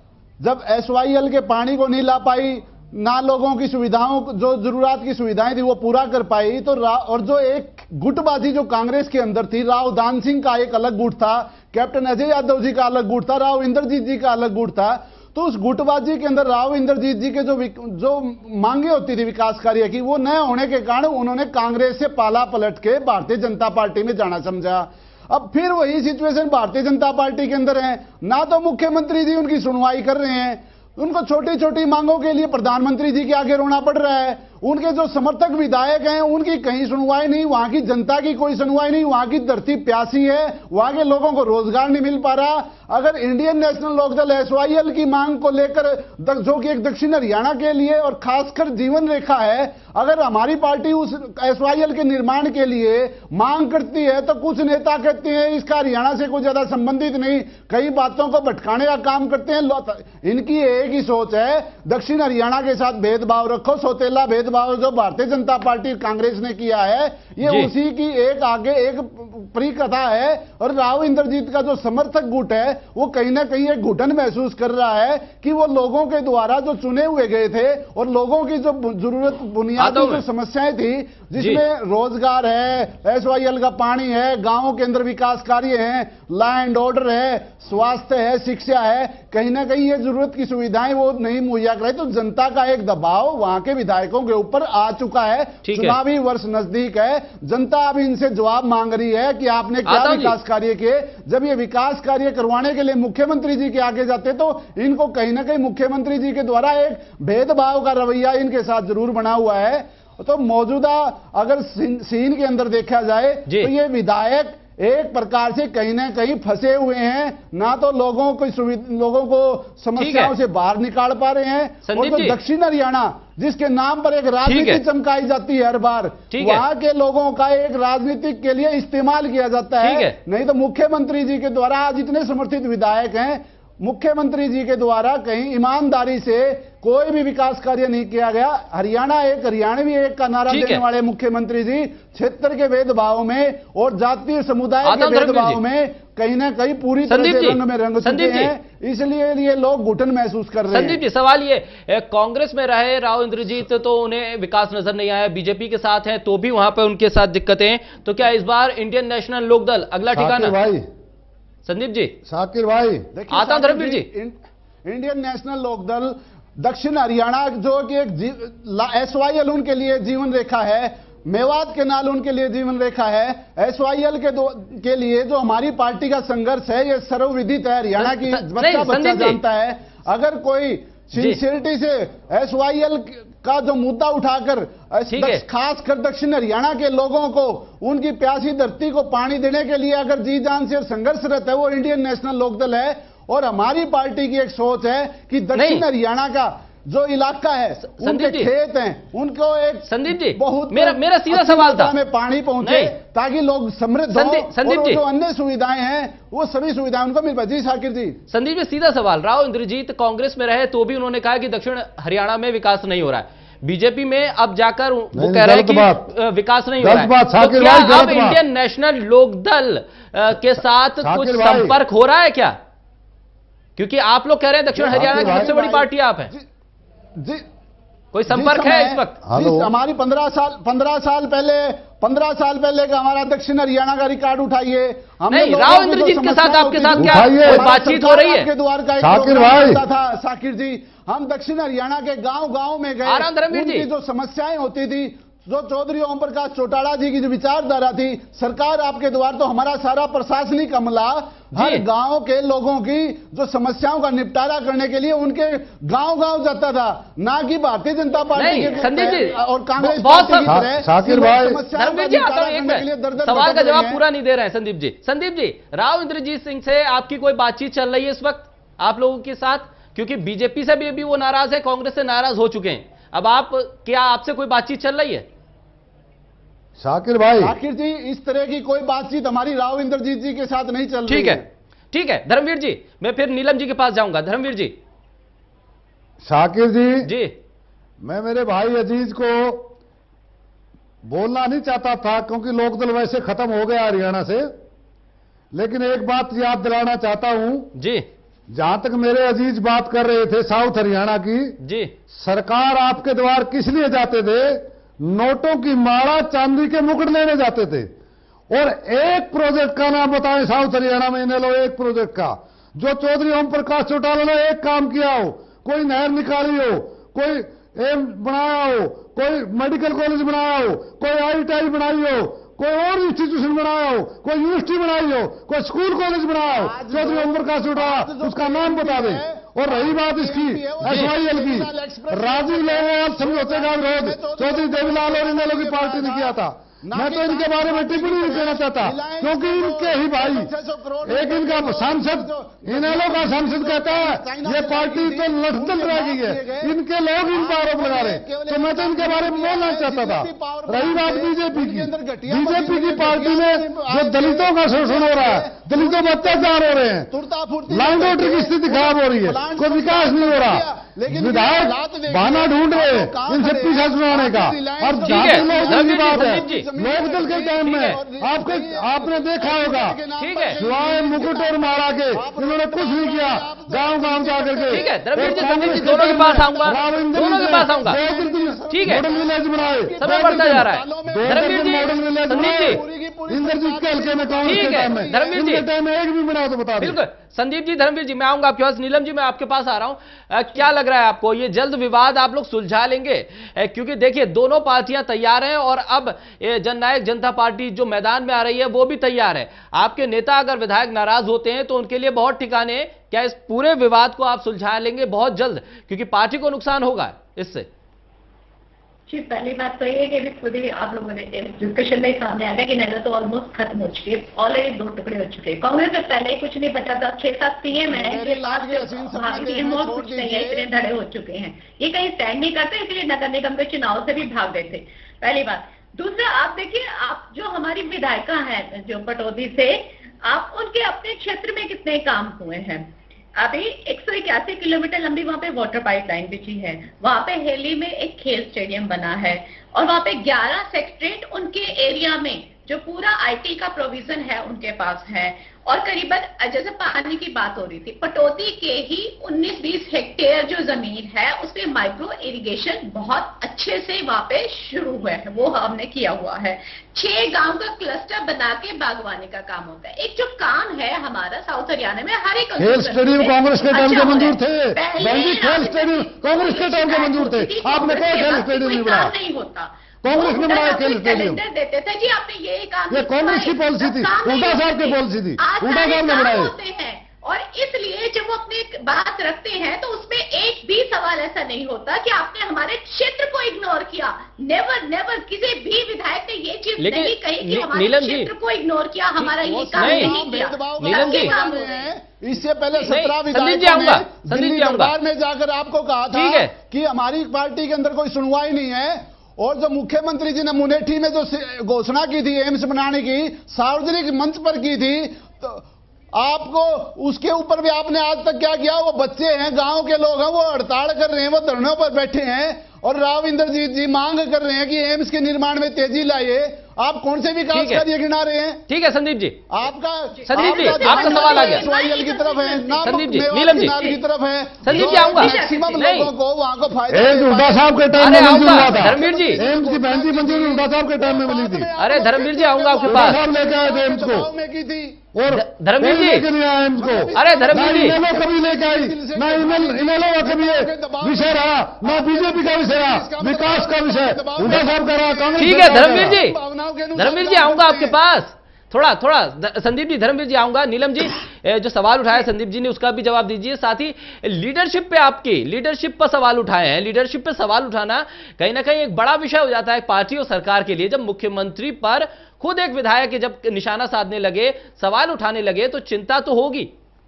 Speaker 8: जब एसवाईएल के पानी को नहीं ला पाई, ना लोगों की सुविधाओं, जो जरूरत की सुविधाएं थी वो पूरा कर पाई, तो और जो एक गुटबाजी जो कांग्रेस के अंदर थी, राव दान सिंह का एक अलग गुट था, कैप्टन अजय यादव जी का अलग गुट था, राव इंद्रजीत जी का अलग गुट था। तो उस गुटबाजी के अंदर राव इंद्रजीत जी के जो मांगे होती थी विकास कार्य की, वो न होने के कारण उन्होंने कांग्रेस से पाला पलट के भारतीय जनता पार्टी में जाना समझा। अब फिर वही सिचुएशन भारतीय जनता पार्टी के अंदर है, ना तो मुख्यमंत्री जी उनकी सुनवाई कर रहे हैं, उनको छोटी छोटी मांगों के लिए प्रधानमंत्री जी के आगे रोना पड़ रहा है। उनके जो समर्थक विधायक हैं उनकी कहीं सुनवाई नहीं, वहां की जनता की कोई सुनवाई नहीं, वहां की धरती प्यासी है, वहां के लोगों को रोजगार नहीं मिल पा रहा। अगर इंडियन नेशनल लोकदल एसवाईएल की मांग को लेकर, जो कि एक दक्षिण हरियाणा के लिए और खासकर जीवन रेखा है, अगर हमारी पार्टी उस एसवाईएल के निर्माण के लिए मांग करती है तो कुछ नेता कहते हैं इसका हरियाणा से कोई ज्यादा संबंधित नहीं, कई बातों को भटकाने का काम करते हैं। इनकी एक ही सोच है, दक्षिण हरियाणा के साथ भेदभाव रखो, सौतेला भेदभाव जो भारतीय जनता पार्टी कांग्रेस ने किया है, ये उसी की एक आगे एक परिकथा है। और राव इंद्रजीत का जो समर्थक गुट है वो कहीं ना कहीं एक घुटन महसूस कर रहा है कि वो लोगों के द्वारा जो चुने हुए गए थे और लोगों की जो जरूरत बुनियादी जो समस्याएं थी, जिसमें रोजगार है, एसवाईएल का पानी है, गांवों के अंदर विकास कार्य है, लॉ एंड ऑर्डर है, स्वास्थ्य है, शिक्षा है, कहीं ना कहीं ये जरूरत की सुविधाएं वो नहीं मुहैया कराई। तो जनता का एक दबाव वहां के विधायकों के ऊपर आ चुका है। चुनावी वर्ष नजदीक है, जनता अब इनसे जवाब मांग रही है कि आपने क्या विकास कार्य किए। जब ये विकास कार्य करवाने के लिए मुख्यमंत्री जी के आगे जाते तो इनको कहीं ना कहीं मुख्यमंत्री जी के द्वारा एक भेदभाव का रवैया इनके साथ जरूर बना हुआ है। तो मौजूदा अगर सीन के अंदर देखा जाए तो ये विधायक एक प्रकार से कहीं ना कहीं फंसे हुए हैं, ना तो लोगों को समस्याओं से बाहर निकाल पा रहे हैं। और तो दक्षिण हरियाणा जिसके नाम पर एक राजनीति चमकाई जाती है हर बार, वहां के लोगों का एक राजनीतिक के लिए इस्तेमाल किया जाता है। नहीं तो मुख्यमंत्री जी के द्वारा आज इतने समर्थित विधायक हैं, मुख्यमंत्री जी के द्वारा कहीं ईमानदारी से कोई भी विकास कार्य नहीं किया गया। हरियाणा एक, हरियाणवी एक का नारा देने वाले मुख्यमंत्री जी क्षेत्र के भेदभाव में और जातीय समुदाय के भेदभाव में कहीं ना कहीं पूरी तरह से रंग में रंग चुके हैं, इसलिए ये लोग घुटन महसूस कर रहे हैं।
Speaker 1: संदीप जी, सवाल ये, कांग्रेस में रहे राव इंद्रजीत तो उन्हें विकास नजर नहीं आया, बीजेपी के साथ हैं तो भी वहां पर उनके साथ दिक्कतें, तो क्या इस बार इंडियन नेशनल लोकदल अगला ठिकाना? संदीप जी,
Speaker 9: शाकिर भाई,
Speaker 1: आता हूं धर्मवीर जी।
Speaker 8: इंडियन नेशनल लोकदल दक्षिण हरियाणा जो कि एक एसवाईएल उनके लिए जीवन रेखा है, मेवात के नाल उनके लिए जीवन रेखा है, एसवाईएल के लिए जो हमारी पार्टी का संघर्ष है ये सर्वविदित है, हरियाणा की बच्चा जानता है। अगर कोई सिंसियरिटी से एसवाईएल का जो मुद्दा उठाकर खासकर दक्षिण हरियाणा के लोगों को उनकी प्यासी धरती को पानी देने के लिए अगर जी जान से संघर्षरत है वो इंडियन नेशनल लोकदल है। और हमारी पार्टी की एक सोच है कि दक्षिण हरियाणा का जो इलाका है, उनके खेत हैं, उनको एक
Speaker 1: संदीप जी
Speaker 8: बहुत
Speaker 1: मेरा सीधा सवाल था
Speaker 8: में पानी पहुंचे ताकि लोग समृद्ध हो, और जो अन्य सुविधाएं हैं वो सभी सुविधाएं उनको मिल पाए। जी शाकिर जी।
Speaker 1: संदीप जी, सीधा सवाल, राव इंद्रजीत कांग्रेस में रहे तो भी उन्होंने कहा कि दक्षिण हरियाणा में विकास नहीं हो रहा है, बीजेपी में अब जाकर वो कह रहे हैं कि विकास नहीं हो रहा है, तो क्या अब इंडियन नेशनल लोकदल के साथ कुछ संपर्क हो रहा है क्या? क्योंकि आप लोग कह रहे हैं दक्षिण हरियाणा की सबसे बड़ी पार्टी आप हैं, कोई संपर्क है इस वक्त?
Speaker 8: हमारी 15 साल पहले का हमारा दक्षिण हरियाणा का रिकॉर्ड उठाइए।
Speaker 1: नहीं, राव इंद्रजीत के साथ आपके साथ क्या बातचीत हो रही है?
Speaker 8: के द्वार का एक था शाकिर जी, हम दक्षिण हरियाणा के गांव में गए, उनकी जो समस्याएं होती थी, जो चौधरी ओम प्रकाश चौटाला जी की जो विचारधारा थी, सरकार आपके द्वार तो हमारा सारा प्रशासनिक अमला हर गांव के लोगों की जो समस्याओं का निपटारा करने के लिए उनके गांव जाता था, ना कि भारतीय जनता पार्टी के
Speaker 1: संदीप जी
Speaker 8: और कांग्रेस पार्टी की तरह।
Speaker 9: शाकिर भाई,
Speaker 1: सवाल का जवाब पूरा नहीं दे रहे हैं संदीप जी। संदीप जी, राव इंद्रजीत सिंह से आपकी कोई बातचीत चल रही है इस वक्त आप लोगों के साथ? क्योंकि बीजेपी से भी वो नाराज है, कांग्रेस से नाराज हो चुके हैं, अब क्या आपसे कोई बातचीत चल रही है?
Speaker 9: शाकिर भाई,
Speaker 8: शाकिर जी, इस तरह की कोई बातचीत हमारी राव इंद्रजीत जी के साथ नहीं चल रही है।
Speaker 1: ठीक है धर्मवीर जी, मैं फिर नीलम जी के पास जाऊंगा। धर्मवीर जी।
Speaker 9: शाकिर जी, मैं मेरे भाई अजीज को बोलना नहीं चाहता था क्योंकि लोकदल वैसे खत्म हो गया हरियाणा से, लेकिन एक बात याद दिलाना चाहता हूं
Speaker 1: जी।
Speaker 9: जहां तक मेरे अजीज बात कर रहे थे साउथ हरियाणा की
Speaker 1: जी,
Speaker 9: सरकार आपके द्वार किस लिए जाते थे? नोटों की माला, चांदी के मुकुट लेने जाते थे। और एक प्रोजेक्ट का नाम बताएं साउथ हरियाणा में, इन्हें लो एक प्रोजेक्ट का जो चौधरी ओम प्रकाश चौटाला ने एक काम किया हो, कोई नहर निकाली हो, कोई एम बनाया हो, कोई मेडिकल कॉलेज बनाया हो, कोई ITI बनाई हो, कोई और इंस्टीट्यूशन बनाया हो, कोई यूनिवर्सिटी बनाई हो, कोई स्कूल कॉलेज बनाया हो, चौधरी ओम प्रकाश चौटाला उसका नाम बता दें। और रही बात इसकी SYL की, राजीव लोहियाल समझौते का विरोध चौधरी देवीलाल और इन लोगों की पार्टी ने किया था। मैं तो इनके बारे में टिप्पणी नहीं करना चाहता क्योंकि इनके ही भाई, एक इनका सांसद, इनेलो का सांसद कहता है ये पार्टी तो लठतल रह गई है, इनके लोग इन पर आरोप लगा रहे, तो मैं तो इनके बारे में बोलना चाहता था। रही बात बीजेपी की पार्टी में जो दलितों का शोषण हो रहा है, दलितों पर अत्याचार हो रहे हैं, लैंड ऑर्डर की स्थिति खराब हो रही है, कोई विकास नहीं हो रहा, विधायक बहाना ढूंढ रहे हैं इनसे पीछा छुड़ाने का। और बात है लोकदल के टाइम में आपने देखा होगा, सिवाय मुकुट और माला के इन्होंने कुछ नहीं किया, गांव जाकर के।
Speaker 1: ठीक है धर्मवीर जी, दोनों के पास आऊंगा, दोनों के पास आऊंगा। ठीक है,
Speaker 9: मॉडल विलेज बनाए,
Speaker 1: समय बढ़ता जा रहा है। धर्मवीर जी,
Speaker 9: मॉडल विलेज बनाए इंद्रजीत के हल्के में, कांग्रेस के टाइम में,
Speaker 1: धर्मवीर जी
Speaker 9: टाइम में एक भी बनाया तो बता
Speaker 1: बिल्कुल। संदीप जी, धर्मवीर जी, मैं आऊंगा आपके पास। नीलम जी, मैं आपके पास आ रहा हूं। क्या लग रहा है आपको, ये जल्द विवाद आप लोग सुलझा लेंगे? क्योंकि देखिए दोनों पार्टियां तैयार हैं और अब जननायक जनता पार्टी जो मैदान में आ रही है वो भी तैयार है। आपके नेता अगर विधायक नाराज होते हैं तो उनके लिए बहुत ठिकाने हैं। क्या इस पूरे विवाद को आप सुलझा लेंगे बहुत जल्द, क्योंकि पार्टी को नुकसान होगा इससे?
Speaker 10: जी, पहली बात तो ये कि खुद ही आप लोगों ने डिस्कशन में सामने आ गया कि नजर तो ऑलमोस्ट खत्म हो चुकी है, ऑलरेडी 2 टुकड़े हो चुके हैं। कांग्रेस में पहले ही कुछ नहीं बचा था, 6-7 PM है, इतने धड़े हो चुके हैं, ये कहीं स्टैंड नहीं करते, इसलिए नगर निगम के चुनाव से भी भाग गए थे, पहली बात। दूसरा, आप देखिए, आप जो हमारी विधायिका है जो पटौदी से, आप उनके अपने क्षेत्र में कितने काम हुए हैं। अभी 181 किलोमीटर लंबी वहां पे वाटर पाइपलाइन बिछी है, वहां पे हेली में एक खेल स्टेडियम बना है, और वहां पे 11 सेक्रेटरीट उनके एरिया में जो पूरा IT का प्रोविजन है उनके पास है। और करीबन जैसे पानी की बात हो रही थी, पटौदी के ही 19-20 हेक्टेयर जो जमीन है उसपे माइक्रो इरिगेशन बहुत अच्छे से वहां पे शुरू हुआ है, वो हमने किया हुआ है। 6 गांव का क्लस्टर बना के बागवानी का काम होता है। एक जो काम है हमारा साउथ हरियाणा में, हर एक
Speaker 9: खेल स्टेडियम कांग्रेस के टाइम के मंजूर थे, खेल स्टेडियम कांग्रेस के टाइम के मंजूर थे, आपने कोई खेल स्टेडियम नहीं बनाया,
Speaker 10: नहीं होता,
Speaker 9: कांग्रेस ने बनाया खेल स्टेडियम,
Speaker 10: देते थे जी, आपने ये काम,
Speaker 9: ये कांग्रेस की पॉलिसी थी, हुड्डा साहब की पॉलिसी थी, हुड्डा साहब ने बनाए
Speaker 10: हैं। और इसलिए जब वो अपनी बात रखते हैं तो उसमें एक भी सवाल ऐसा नहीं होता कि आपने हमारे क्षेत्र को इग्नोर किया। नेवर किसी भी विधायक ने ये चीज नहीं कही कि हमारे क्षेत्र को इग्नोर किया, हमारा ये काम नहीं किया।
Speaker 8: नीलम जी, इससे पहले 17 विधायकों ने दिल्ली दरबार में जाकर आपको कहा था कि हमारी पार्टी के अंदर कोई सुनवाई नहीं है, और जो मुख्यमंत्री जी ने मुनेठी में जो घोषणा की थी एम्स बनाने की, सार्वजनिक मंच पर की थी, तो आपको उसके ऊपर भी आपने आज तक क्या किया? वो बच्चे हैं, गांव के लोग हैं, वो हड़ताल कर रहे हैं, वो धरनों पर बैठे हैं, और राव इंद्रजीत जी मांग कर रहे हैं कि एम्स के निर्माण में तेजी लाइए। आप कौन से विकास कार्य गिना रहे हैं?
Speaker 1: ठीक है संदीप जी,
Speaker 8: आपका
Speaker 1: सवाल आ गया।
Speaker 8: SYL की तरफ है,
Speaker 1: संदीप जी, नीलम जी
Speaker 8: की तरफ है,
Speaker 1: संदीप जी आऊंगा,
Speaker 8: मैक्सिमम लोगों को वहां को फायदा।
Speaker 9: हुड्डा साहब के टाइम में मंजूर हुआ था,
Speaker 1: धर्मवीर जी,
Speaker 9: एम्स की पहली मंजूरी हुड्डा साहब के टाइम में मिली थी।
Speaker 1: अरे धर्मवीर जी आऊंगा आपके पास,
Speaker 9: लेके आए थे एम्स को,
Speaker 8: में की थी,
Speaker 9: और
Speaker 1: धर्मवीर जी
Speaker 9: लेके नहीं आया एम्स को।
Speaker 1: अरे धर्मवीर जी,
Speaker 9: इनेलो कभी लेके आई ना, इनेलो का कभी विषय रहा ना, बीजेपी का विषय रहा, विकास का विषय हुड्डा साहब का रहा, कांग्रेस।
Speaker 1: ठीक है धर्मवीर जी, धर्मवीर जी आऊंगा आपके पास, थोड़ा संदीप जी, धर्मवीर जी आऊंगा। नीलम जी, जो सवाल उठाया संदीप जी ने उसका भी जवाब दीजिए, साथ ही लीडरशिप पे, आपकी लीडरशिप पर सवाल उठाए हैं। लीडरशिप पे सवाल उठाना कहीं ना कहीं एक बड़ा विषय हो जाता है पार्टी और सरकार के लिए। जब मुख्यमंत्री पर खुद एक विधायक जब निशाना साधने लगे, सवाल उठाने लगे, तो चिंता तो होगी।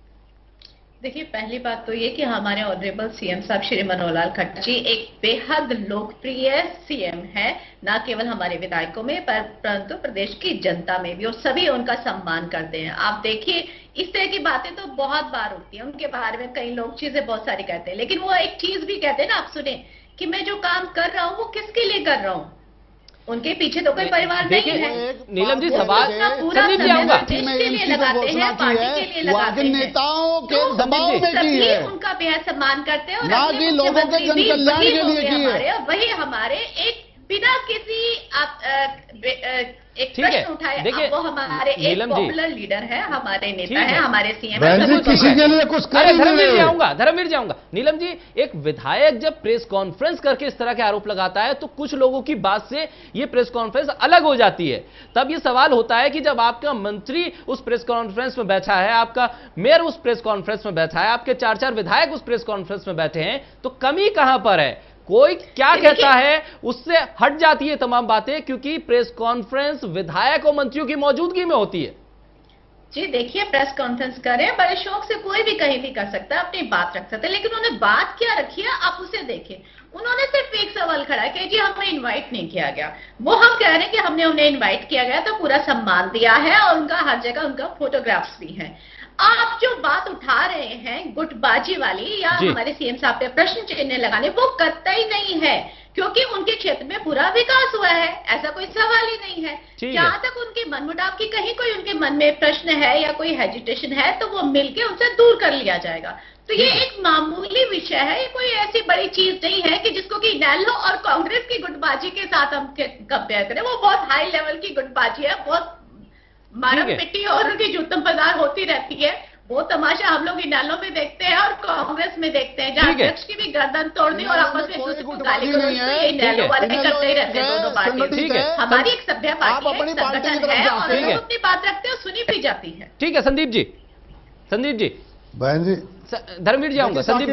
Speaker 10: देखिए, पहली बात तो ये कि हमारे ऑनरेबल CM साहब श्री मनोहर लाल खट्टर जी एक बेहद लोकप्रिय CM है, न केवल हमारे विधायकों में परंतु प्रदेश की जनता में भी, और सभी उनका सम्मान करते हैं। आप देखिए, इस तरह की बातें तो बहुत बार होती है, उनके बारे में कई लोग चीजें बहुत सारी कहते हैं, लेकिन वो एक चीज भी कहते हैं ना, आप सुने कि मैं जो काम कर रहा हूँ वो किसके लिए कर रहा हूँ। उनके पीछे तो कोई परिवार नहीं है।
Speaker 1: नीलम जी सवाल संदीप जी आऊंगा
Speaker 10: देश के लिए लगाते हैं, पार्टी के लिए लगाते हैं,
Speaker 8: नेताओं के दबाव में की है,
Speaker 10: उनका बेहद सम्मान करते हैं और
Speaker 8: ना कि लोगों के जन कल्याण के लिए की है।
Speaker 10: वही हमारे एक बिना किसी एक प्रश्न उठाए वो हमारे एक पॉपुलर लीडर है, हमारे नेता है, हमारे सीएम है।
Speaker 9: किसी के लिए कुछ
Speaker 1: धर्मवीर जाऊंगा। नीलम जी, एक विधायक जब प्रेस कॉन्फ्रेंस करके इस तरह के आरोप लगाता है तो कुछ लोगों की बात से ये प्रेस कॉन्फ्रेंस अलग हो जाती है। तब ये सवाल होता है कि जब आपका मंत्री उस प्रेस कॉन्फ्रेंस में बैठा है, आपका मेयर उस प्रेस कॉन्फ्रेंस में बैठा है, आपके 4 विधायक उस प्रेस कॉन्फ्रेंस में बैठे हैं, तो कमी कहां पर है? कोई क्या कहता है उससे हट जाती है तमाम बातें, क्योंकि प्रेस कॉन्फ्रेंस विधायक और मंत्रियों की मौजूदगी में होती है।
Speaker 10: जी देखिए, प्रेस कॉन्फ्रेंस करें, बड़े शौक से कोई भी कहीं भी कर सकता है, अपनी बात रख सकते हैं, लेकिन उन्होंने बात क्या रखी है आप उसे देखें। उन्होंने सिर्फ एक सवाल खड़ा किया कि हमें इनवाइट नहीं किया गया। वो हम कह रहे हैं कि हमने उन्हें इनवाइट किया गया, तो पूरा सम्मान दिया है और उनका हर जगह उनका फोटोग्राफ्स भी हैं। आप जो बात उठा रहे हैं गुटबाजी वाली या हमारे सीएम साहब पे प्रश्न चिन्ह लगाने, वो करता ही नहीं है, क्योंकि उनके क्षेत्र में पूरा विकास हुआ है, ऐसा कोई सवाल ही नहीं है। जहां तक उनके मनमुटाव की कहीं कोई उनके मन में प्रश्न है या कोई हेजिटेशन है तो वो मिलके उनसे दूर कर लिया जाएगा। तो ये एक मामूली विषय है, ये कोई ऐसी बड़ी चीज नहीं है कि जिसको कि इनेलो और कांग्रेस की गुटबाजी के साथ हम कंपेयर करें। वो बहुत हाई लेवल की गुटबाजी है, बहुत मानव मिट्टी और उनकी जूतम बाजार होती रहती है। वो तमाशा हम लोग इनेलो में देखते हैं और कांग्रेस में देखते हैं, जहां अध्यक्ष की भी गर्दन तोड़नी और आपस में दूसरे को गाली गलौज ये इनेलो वाले करते ही रहते हैं दोनों पार्टी। हमारी एक सभ्य पार्टी है, संगठन है और लोग अपनी बात रखते हैं, सुनी भी जाती है।
Speaker 1: ठीक है संदीप जी
Speaker 9: बहन जी,
Speaker 1: धर्मवीर जी आऊंगा। संदीप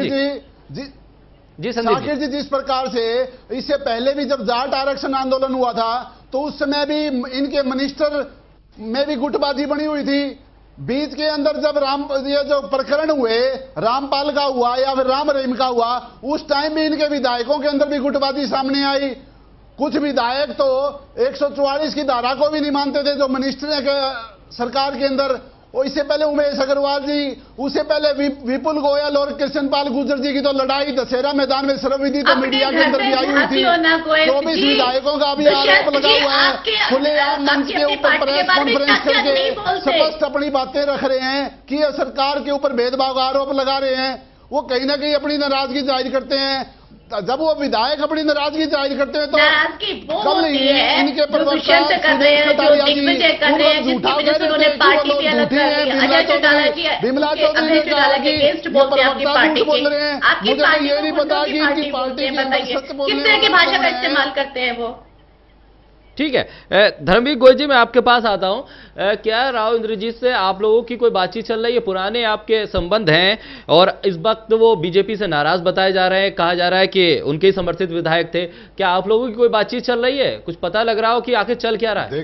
Speaker 1: जी
Speaker 8: शाकिर जी, जिस प्रकार से इससे पहले भी जब जाट आरक्षण आंदोलन हुआ था तो उस समय भी इनके मिनिस्टर में भी गुटबाजी बनी हुई थी। बीच के अंदर जब ये जो प्रकरण हुए रामपाल का हुआ या फिर राम रहीम का हुआ, उस टाइम भी इनके विधायकों के अंदर भी गुटबाजी सामने आई। कुछ विधायक तो 144 की धारा को भी नहीं मानते थे जो मिनिस्टर है सरकार के अंदर। और इससे पहले उमेश अग्रवाल जी, उससे पहले विपुल गोयल और कृष्णपाल गुर्जर जी की तो लड़ाई दशहरा मैदान में सर्वविदित तो मीडिया के अंदर भी आई हुई थी। 24 विधायकों का भी आरोप लगा हुआ है, खुलेआम मंच के ऊपर प्रेस कॉन्फ्रेंस करके स्पष्ट अपनी बातें रख रहे हैं कि सरकार के ऊपर भेदभाव का आरोप लगा रहे हैं। वो कहीं ना कहीं अपनी नाराजगी जाहिर करते हैं। जब वो विधायक अपनी नाराजगी जाहिर करते हैं तो
Speaker 10: नाराजगी वो होती है इनके प्रदर्शन कर रहे हैं, जो दिग्विजय कर रहे हैं, जिसकी वजह से उन्होंने पार्टी भी अलग कर दी। अजय चौटाला जी, अभय चौटाला के अगेंस्ट बोलते हैं आपकी पार्टी के, आपकी पार्टी ये नहीं पता कि इनकी पार्टी बताइए किस तरह की भाषा का इस्तेमाल करते हैं वो।
Speaker 1: ठीक है, धर्मवीर गोयल जी मैं आपके पास आता हूं। क्या राव इंद्रजीत से आप लोगों की कोई बातचीत चल रही है? पुराने आपके संबंध हैं और इस वक्त वो बीजेपी से नाराज बताए जा रहे हैं, कहा जा रहा है कि उनके ही समर्थित विधायक थे। क्या आप लोगों की कोई बातचीत चल रही है? कुछ पता लग रहा हो कि आखिर चल क्या रहा है?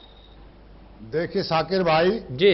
Speaker 9: देखिए शाकिर भाई
Speaker 1: जी,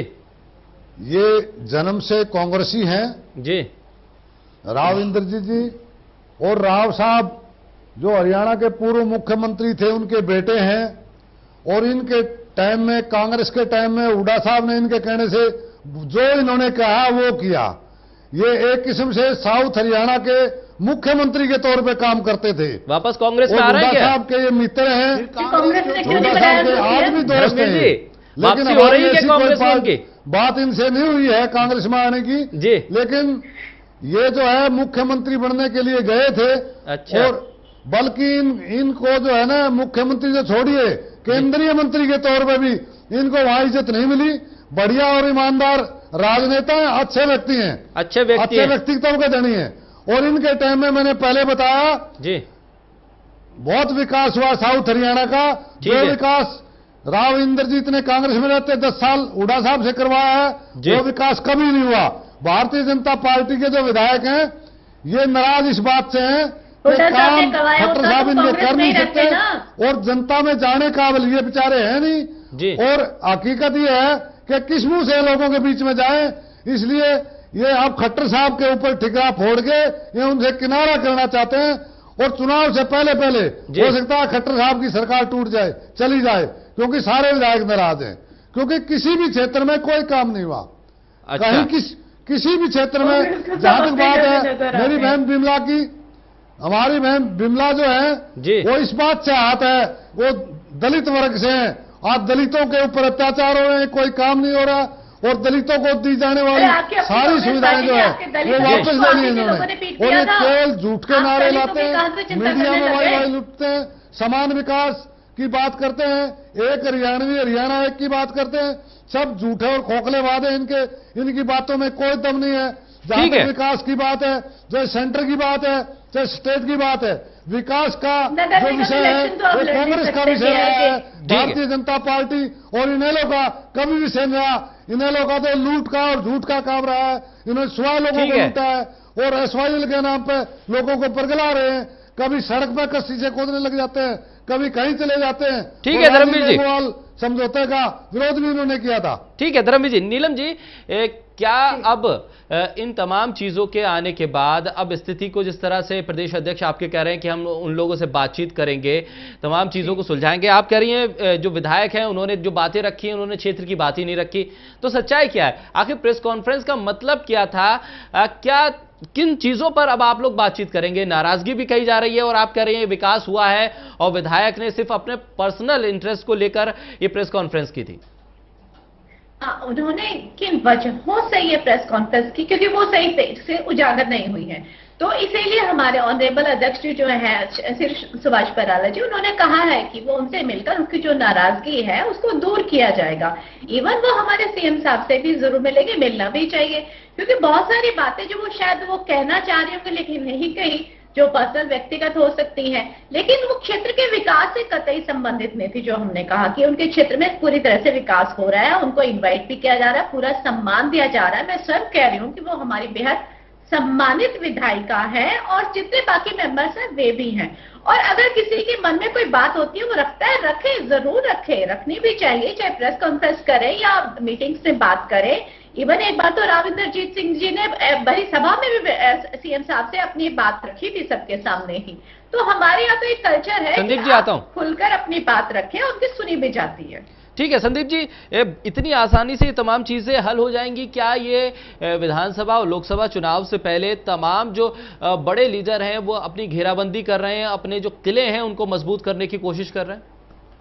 Speaker 9: ये जन्म से कांग्रेसी हैं
Speaker 1: जी,
Speaker 9: राव इंद्रजीत जी, और राव साहब जो हरियाणा के पूर्व मुख्यमंत्री थे उनके बेटे हैं। और इनके टाइम में, कांग्रेस के टाइम में हुड्डा साहब ने इनके कहने से जो इन्होंने कहा वो किया। ये एक किस्म से साउथ हरियाणा के मुख्यमंत्री के तौर पे काम करते थे।
Speaker 1: वापस कांग्रेस में आ रहे हैं क्या?
Speaker 9: साहब के ये मित्र हैं, हुड्डा साहब के आज भी दोस्त हैं, लेकिन
Speaker 1: हमारी ऐसी कोई
Speaker 9: बात इनसे नहीं हुई है कांग्रेस में आने की
Speaker 1: जी।
Speaker 9: लेकिन ये जो है मुख्यमंत्री बनने के लिए गए थे।
Speaker 1: अच्छा।
Speaker 9: और बल्कि इनको जो है ना, मुख्यमंत्री से छोड़िए, केंद्रीय मंत्री के तौर पे भी इनको वहां इज्जत नहीं मिली। बढ़िया और ईमानदार राजनेता हैं, अच्छे व्यक्ति हैं, अच्छे व्यक्तित्व के धनी हैं। और इनके टाइम में मैंने पहले बताया
Speaker 1: जी,
Speaker 9: बहुत विकास हुआ साउथ हरियाणा का। जो विकास राव इंद्रजीत ने कांग्रेस में रहते 10 साल हुड्डा साहब से करवाया है, वो विकास कभी नहीं हुआ। भारतीय जनता पार्टी के जो विधायक हैं ये नाराज इस बात से हैं कि काम खट्टर साहब इनके कर नहीं सकते और जनता में जाने काबिल ये बेचारे हैं नहीं। और हकीकत ये है कि किस मुंह से लोगों के बीच में जाए, इसलिए ये आप खट्टर साहब के ऊपर ठिकरा फोड़ के ये उनसे किनारा करना चाहते हैं। और चुनाव से पहले हो सकता है खट्टर साहब की सरकार टूट जाए, चली जाए, क्योंकि सारे विधायक नाराज हैं, क्योंकि किसी भी क्षेत्र में कोई काम नहीं हुआ। कहीं किसी भी क्षेत्र में, जहां तक बात है मेरी बहन बिमला की, हमारी बहन बिमला जो है वो इस बात से आहत है, वो दलित वर्ग से है। आज दलितों के ऊपर अत्याचार हो रहे हैं, कोई काम नहीं हो रहा, और दलितों को दी जाने वाली सारी सुविधाएं जो है वो वापस ले ली इन्होंने। और ये केवल झूठ के नारे लाते हैं, मीडिया में वाई लुटते हैं, समान विकास की बात करते हैं, एक हरियाणा एक की बात करते हैं। सब झूठे और खोखले वादे इनकी बातों में कोई दम नहीं है। जहां तक विकास की बात है, चाहे सेंटर की बात है, चाहे स्टेट की बात है, विकास का जो विषय है वो कांग्रेस का विषय रहा है, भारतीय जनता पार्टी और इनेलो का कभी विषय नहीं रहा। इनेलो का तो लूट का और झूठ का काम रहा है, इन्होंने स्वयं लोगों को लूटा है और एसवाईएल के नाम पे लोगों को परगला रहे हैं। कभी सड़क पर कस्सी से खोदने लग जाते हैं, कभी कहीं चले जाते हैं।
Speaker 1: ठीक है धर्मवीर जी,
Speaker 9: समझौते का विरोध भी उन्होंने किया था।
Speaker 1: ठीक है धर्मवीर जी। नीलम जी, क्या अब इन तमाम चीजों के आने के बाद अब स्थिति को, जिस तरह से प्रदेश अध्यक्ष आपके कह रहे हैं कि हम उन लोगों से बातचीत करेंगे, तमाम चीजों को सुलझाएंगे, आप कह रही हैं जो विधायक हैं उन्होंने जो बातें रखी हैं उन्होंने क्षेत्र की बात ही नहीं रखी, तो सच्चाई क्या है? आखिर प्रेस कॉन्फ्रेंस का मतलब क्या था? क्या किन चीजों पर अब आप लोग बातचीत करेंगे? नाराजगी भी कही जा रही है और आप कह रहे हैं विकास हुआ है और विधायक ने सिर्फ अपने पर्सनल इंटरेस्ट को लेकर ये प्रेस कॉन्फ्रेंस की थी।
Speaker 10: उन्होंने किन वजहों से ये प्रेस कॉन्फ्रेंस की, क्योंकि वो सही से उजागर नहीं हुई है, तो इसीलिए हमारे ऑनरेबल अध्यक्ष जो है श्री सुभाष बराला जी, उन्होंने कहा है कि वो उनसे मिलकर उनकी जो नाराजगी है उसको दूर किया जाएगा। इवन वो हमारे सीएम साहब से भी जरूर मिलेंगे, मिलना भी चाहिए, क्योंकि बहुत सारी बातें जो वो शायद वो कहना चाह रही होंगे लेकिन नहीं कही, जो पर्सनल व्यक्तिगत हो सकती है, लेकिन वो क्षेत्र के विकास से कतई संबंधित नहीं थी। जो हमने कहा कि उनके क्षेत्र में पूरी तरह से विकास हो रहा है, उनको इनवाइट भी किया जा रहा है, पूरा सम्मान दिया जा रहा है। मैं स्वयं कह रही हूँ कि वो हमारी बेहद सम्मानित विधायिका है और जितने बाकी मेंबर्स हैं वे भी हैं। और अगर किसी के मन में कोई बात होती है वो रखता है, रखे, जरूर रखे, रखनी भी चाहिए, चाहे प्रेस कॉन्फ्रेंस करे या मीटिंग्स में बात करे। इवन एक बार तो राविंदरजीत सिंह जी ने बड़ी सभा में भी सीएम साहब से अपनी बात रखी थी सबके सामने ही। तो हमारे यहाँ तो एक कल्चर है कि आप खुलकर अपनी बात रखें और उनकी सुनी भी जाती है।
Speaker 1: ठीक है संदीप जी, इतनी आसानी से ये तमाम चीजें हल हो जाएंगी क्या? ये विधानसभा और लोकसभा चुनाव से पहले तमाम जो बड़े लीडर हैं वो अपनी घेराबंदी कर रहे हैं, अपने जो किले हैं उनको मजबूत करने की कोशिश कर रहे हैं?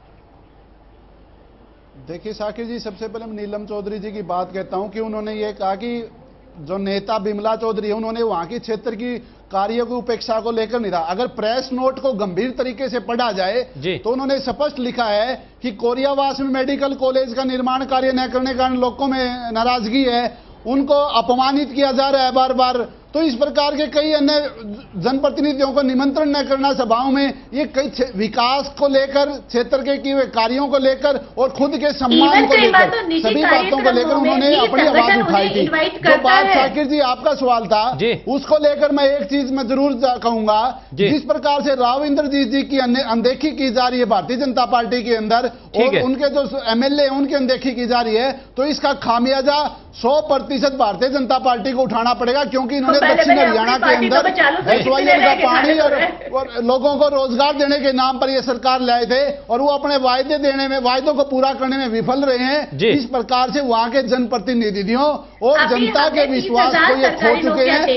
Speaker 8: देखिए शाकिर जी, सबसे पहले मैं नीलम चौधरी जी की बात कहता हूं कि उन्होंने ये कहा कि जो नेता बिमला चौधरी है उन्होंने वहां की क्षेत्र की कार्य की उपेक्षा को लेकर नहीं था। अगर प्रेस नोट को गंभीर तरीके से पढ़ा जाए तो उन्होंने स्पष्ट लिखा है कि कोरियावास में मेडिकल कॉलेज का निर्माण कार्य न करने के कारण लोगों में नाराजगी है, उनको अपमानित किया जा रहा है बार बार। तो इस प्रकार के कई अन्य जनप्रतिनिधियों को निमंत्रण न करना सभाओं में, ये कई विकास को लेकर, क्षेत्र के किए हुए कार्यों को लेकर और खुद के सम्मान को लेकर, सभी बातों को लेकर उन्होंने अपनी आवाज उठाई थी। जो बात शाकिर जी आपका सवाल था उसको लेकर मैं एक चीज मैं जरूर कहूंगा, जिस प्रकार से राविंदरजीत जी की अनदेखी की जा रही है भारतीय जनता पार्टी के अंदर और उनके जो एमएलए उनकी अनदेखी की जा रही है, तो इसका खामियाजा 100% भारतीय जनता पार्टी को उठाना पड़ेगा, क्योंकि इन्होंने दक्षिण हरियाणा के अंदर एसवाईएल का पानी और लोगों को रोजगार देने के नाम पर ये सरकार लाए थे और वो अपने वायदे देने में, वायदों को पूरा करने में विफल रहे हैं। इस प्रकार से वहां के जनप्रतिनिधियों और जनता के विश्वास को ये खो चुके हैं।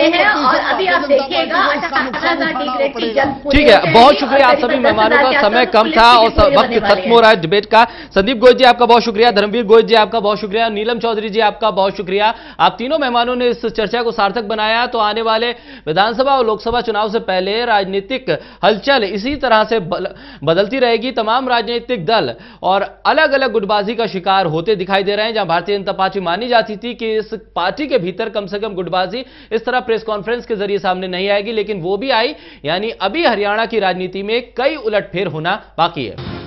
Speaker 1: ठीक है, बहुत शुक्रिया आप सभी मेहमानों का, समय कम था और वक्त खत्म हो रहा है डिबेट का। संदीप गोयल जी आपका बहुत शुक्रिया, धर्मवीर गोयल जी आपका बहुत शुक्रिया, नीलम चौधरी जी आपका बहुत शुक्रिया। आप तीनों मेहमानों ने इस चर्चा को सार्थक बनाया। तो आने वाले विधानसभा और लोकसभा चुनाव से पहले राजनीतिक हलचल इसी तरह से बदलती रहेगी। तमाम राजनीतिक दल और अलग अलग गुटबाजी का शिकार होते दिखाई दे रहे हैं। जहां भारतीय जनता पार्टी मानी जाती थी कि इस पार्टी के भीतर कम से कम गुटबाजी इस तरह प्रेस कॉन्फ्रेंस के जरिए सामने नहीं आएगी, लेकिन वो भी आई। यानी अभी हरियाणा की राजनीति में कई उलटफेर होना बाकी है।